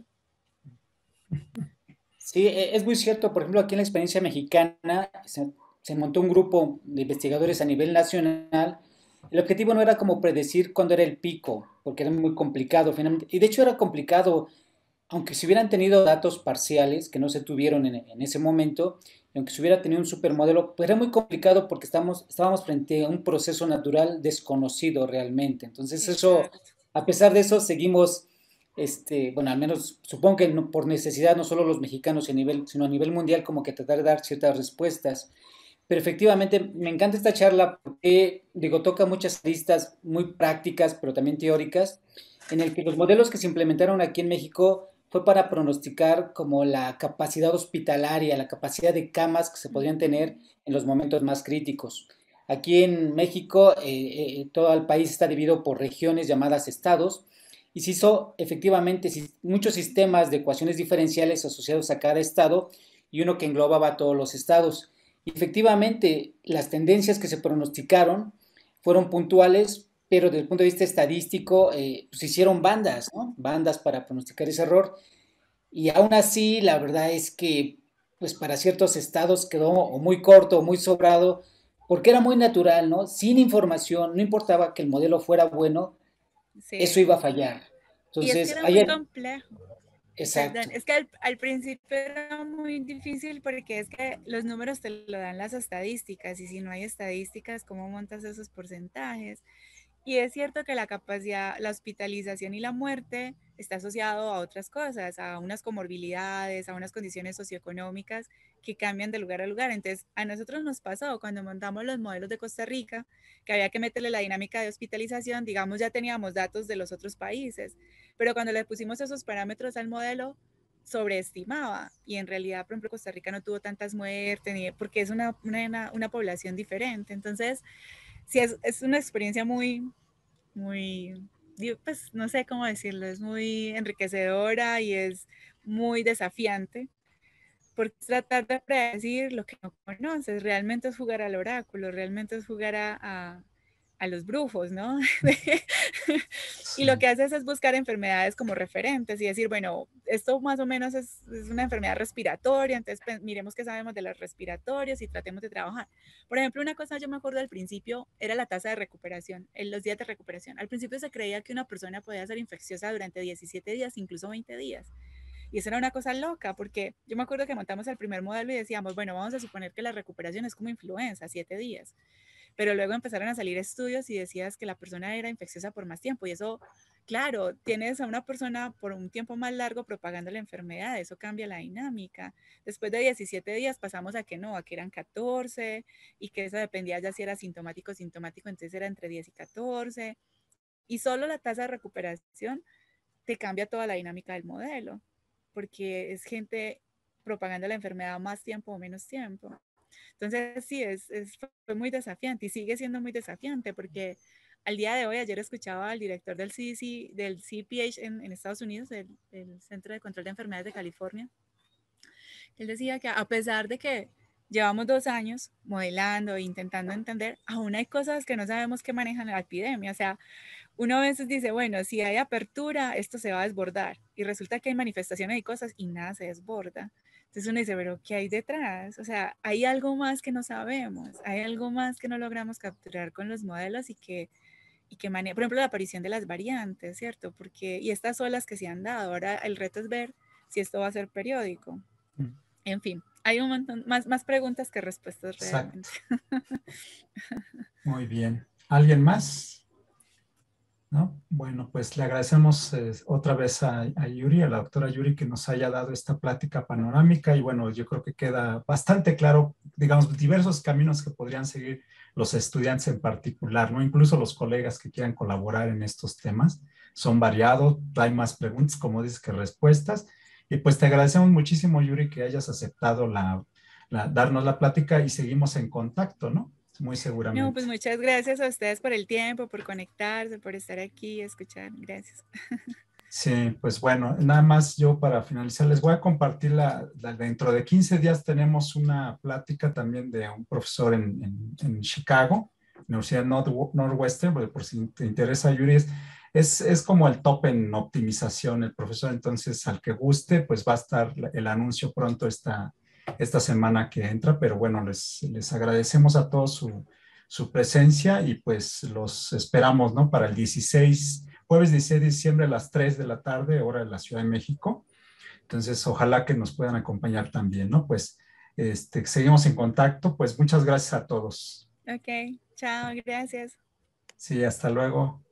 Sí, es muy cierto. Por ejemplo, aquí en la experiencia mexicana se, se montó un grupo de investigadores a nivel nacional. El objetivo no era como predecir cuándo era el pico, porque era muy complicado finalmente. Y de hecho era complicado, aunque se hubieran tenido datos parciales que no se tuvieron en, en ese momento, y aunque se hubiera tenido un supermodelo, pues era muy complicado porque estamos, estábamos frente a un proceso natural desconocido realmente. Entonces eso, a pesar de eso, seguimos... Este, bueno, al menos supongo que no, por necesidad, no solo los mexicanos a nivel, sino a nivel mundial, como que tratar de dar ciertas respuestas. Pero efectivamente, me encanta esta charla porque, digo, toca muchas aristas muy prácticas, pero también teóricas, en el que los modelos que se implementaron aquí en México fue para pronosticar como la capacidad hospitalaria, la capacidad de camas que se podrían tener en los momentos más críticos. Aquí en México, eh, eh, todo el país está dividido por regiones llamadas estados, y se hizo efectivamente muchos sistemas de ecuaciones diferenciales asociados a cada estado y uno que englobaba a todos los estados. Y efectivamente, las tendencias que se pronosticaron fueron puntuales, pero desde el punto de vista estadístico, eh, pues hicieron bandas, ¿no? Bandas para pronosticar ese error. Y aún así, la verdad es que, pues para ciertos estados quedó o muy corto o muy sobrado, porque era muy natural, ¿no? Sin información, no importaba que el modelo fuera bueno, sí, eso iba a fallar. Entonces, y es que era muy complejo. Exacto. Perdón, es que al, al principio era muy difícil porque es que los números te lo dan las estadísticas y si no hay estadísticas, ¿cómo montas esos porcentajes? Y es cierto que la capacidad, la hospitalización y la muerte está asociado a otras cosas, a unas comorbilidades, a unas condiciones socioeconómicas que cambian de lugar a lugar. Entonces, a nosotros nos pasó cuando montamos los modelos de Costa Rica, que había que meterle la dinámica de hospitalización, digamos, ya teníamos datos de los otros países, pero cuando le pusimos esos parámetros al modelo, sobreestimaba y en realidad, por ejemplo, Costa Rica no tuvo tantas muertes ni, porque es una, una, una población diferente. Entonces, sí, es, es una experiencia muy, muy, pues no sé cómo decirlo, es muy enriquecedora y es muy desafiante, porque es tratar de predecir lo que no conoces, realmente es jugar al oráculo, realmente es jugar a, a, a los brujos, ¿no? Y lo que haces es buscar enfermedades como referentes y decir, bueno, esto más o menos es, es una enfermedad respiratoria, entonces pues, miremos qué sabemos de los respiratorios y tratemos de trabajar. Por ejemplo, una cosa yo me acuerdo al principio era la tasa de recuperación, en los días de recuperación. Al principio se creía que una persona podía ser infecciosa durante diecisiete días, incluso veinte días. Y eso era una cosa loca, porque yo me acuerdo que montamos el primer modelo y decíamos, bueno, vamos a suponer que la recuperación es como influenza, siete días. Pero luego empezaron a salir estudios y decías que la persona era infecciosa por más tiempo. Y eso, claro, tienes a una persona por un tiempo más largo propagando la enfermedad, eso cambia la dinámica. Después de diecisiete días pasamos a que no, a que eran catorce y que eso dependía ya si era sintomático o sintomático, entonces era entre diez y catorce. Y solo la tasa de recuperación te cambia toda la dinámica del modelo, porque es gente propagando la enfermedad más tiempo o menos tiempo. Entonces, sí, es, es, fue muy desafiante y sigue siendo muy desafiante porque al día de hoy, ayer escuchaba al director del C D C, del C P H en, en Estados Unidos, el, el Centro de Control de Enfermedades de California, Él decía que a pesar de que llevamos dos años modelando e intentando entender, aún hay cosas que no sabemos que manejan la epidemia. O sea, uno a veces dice, bueno, si hay apertura, esto se va a desbordar. Y resulta que hay manifestaciones y cosas y nada se desborda. Entonces uno dice, pero ¿qué hay detrás? O sea, hay algo más que no sabemos, hay algo más que no logramos capturar con los modelos y que, y que maneja, por ejemplo, la aparición de las variantes, ¿cierto? Porque, y estas olas que se han dado, ahora el reto es ver si esto va a ser periódico. Mm. En fin, hay un montón, más, más preguntas que respuestas realmente. Muy bien. ¿Alguien más? ¿No? Bueno, pues le agradecemos eh, otra vez a, a Yuri, a la doctora Yuri, que nos haya dado esta plática panorámica y bueno, yo creo que queda bastante claro, digamos, diversos caminos que podrían seguir los estudiantes en particular, ¿no? Incluso los colegas que quieran colaborar en estos temas. Son variados, hay más preguntas, como dices, que respuestas. Y pues te agradecemos muchísimo, Yuri, que hayas aceptado la, la, darnos la plática y seguimos en contacto, ¿no? Muy seguramente. No, pues muchas gracias a ustedes por el tiempo, por conectarse, por estar aquí y escuchar. Gracias. Sí, pues bueno, nada más yo para finalizar les voy a compartir la, la dentro de quince días tenemos una plática también de un profesor en, en, en Chicago, Universidad North, Northwestern, porque por si te interesa, Yuri, es, es, es como el top en optimización el profesor, entonces al que guste, pues va a estar el anuncio pronto esta, esta semana que entra, pero bueno, les, les agradecemos a todos su, su presencia y pues los esperamos, ¿no? Para el dieciséis jueves dieciséis de diciembre a las tres de la tarde, hora de la Ciudad de México. Entonces, ojalá que nos puedan acompañar también, ¿no? Pues, este, seguimos en contacto. Pues, muchas gracias a todos. Ok, chao, gracias. Sí, hasta luego.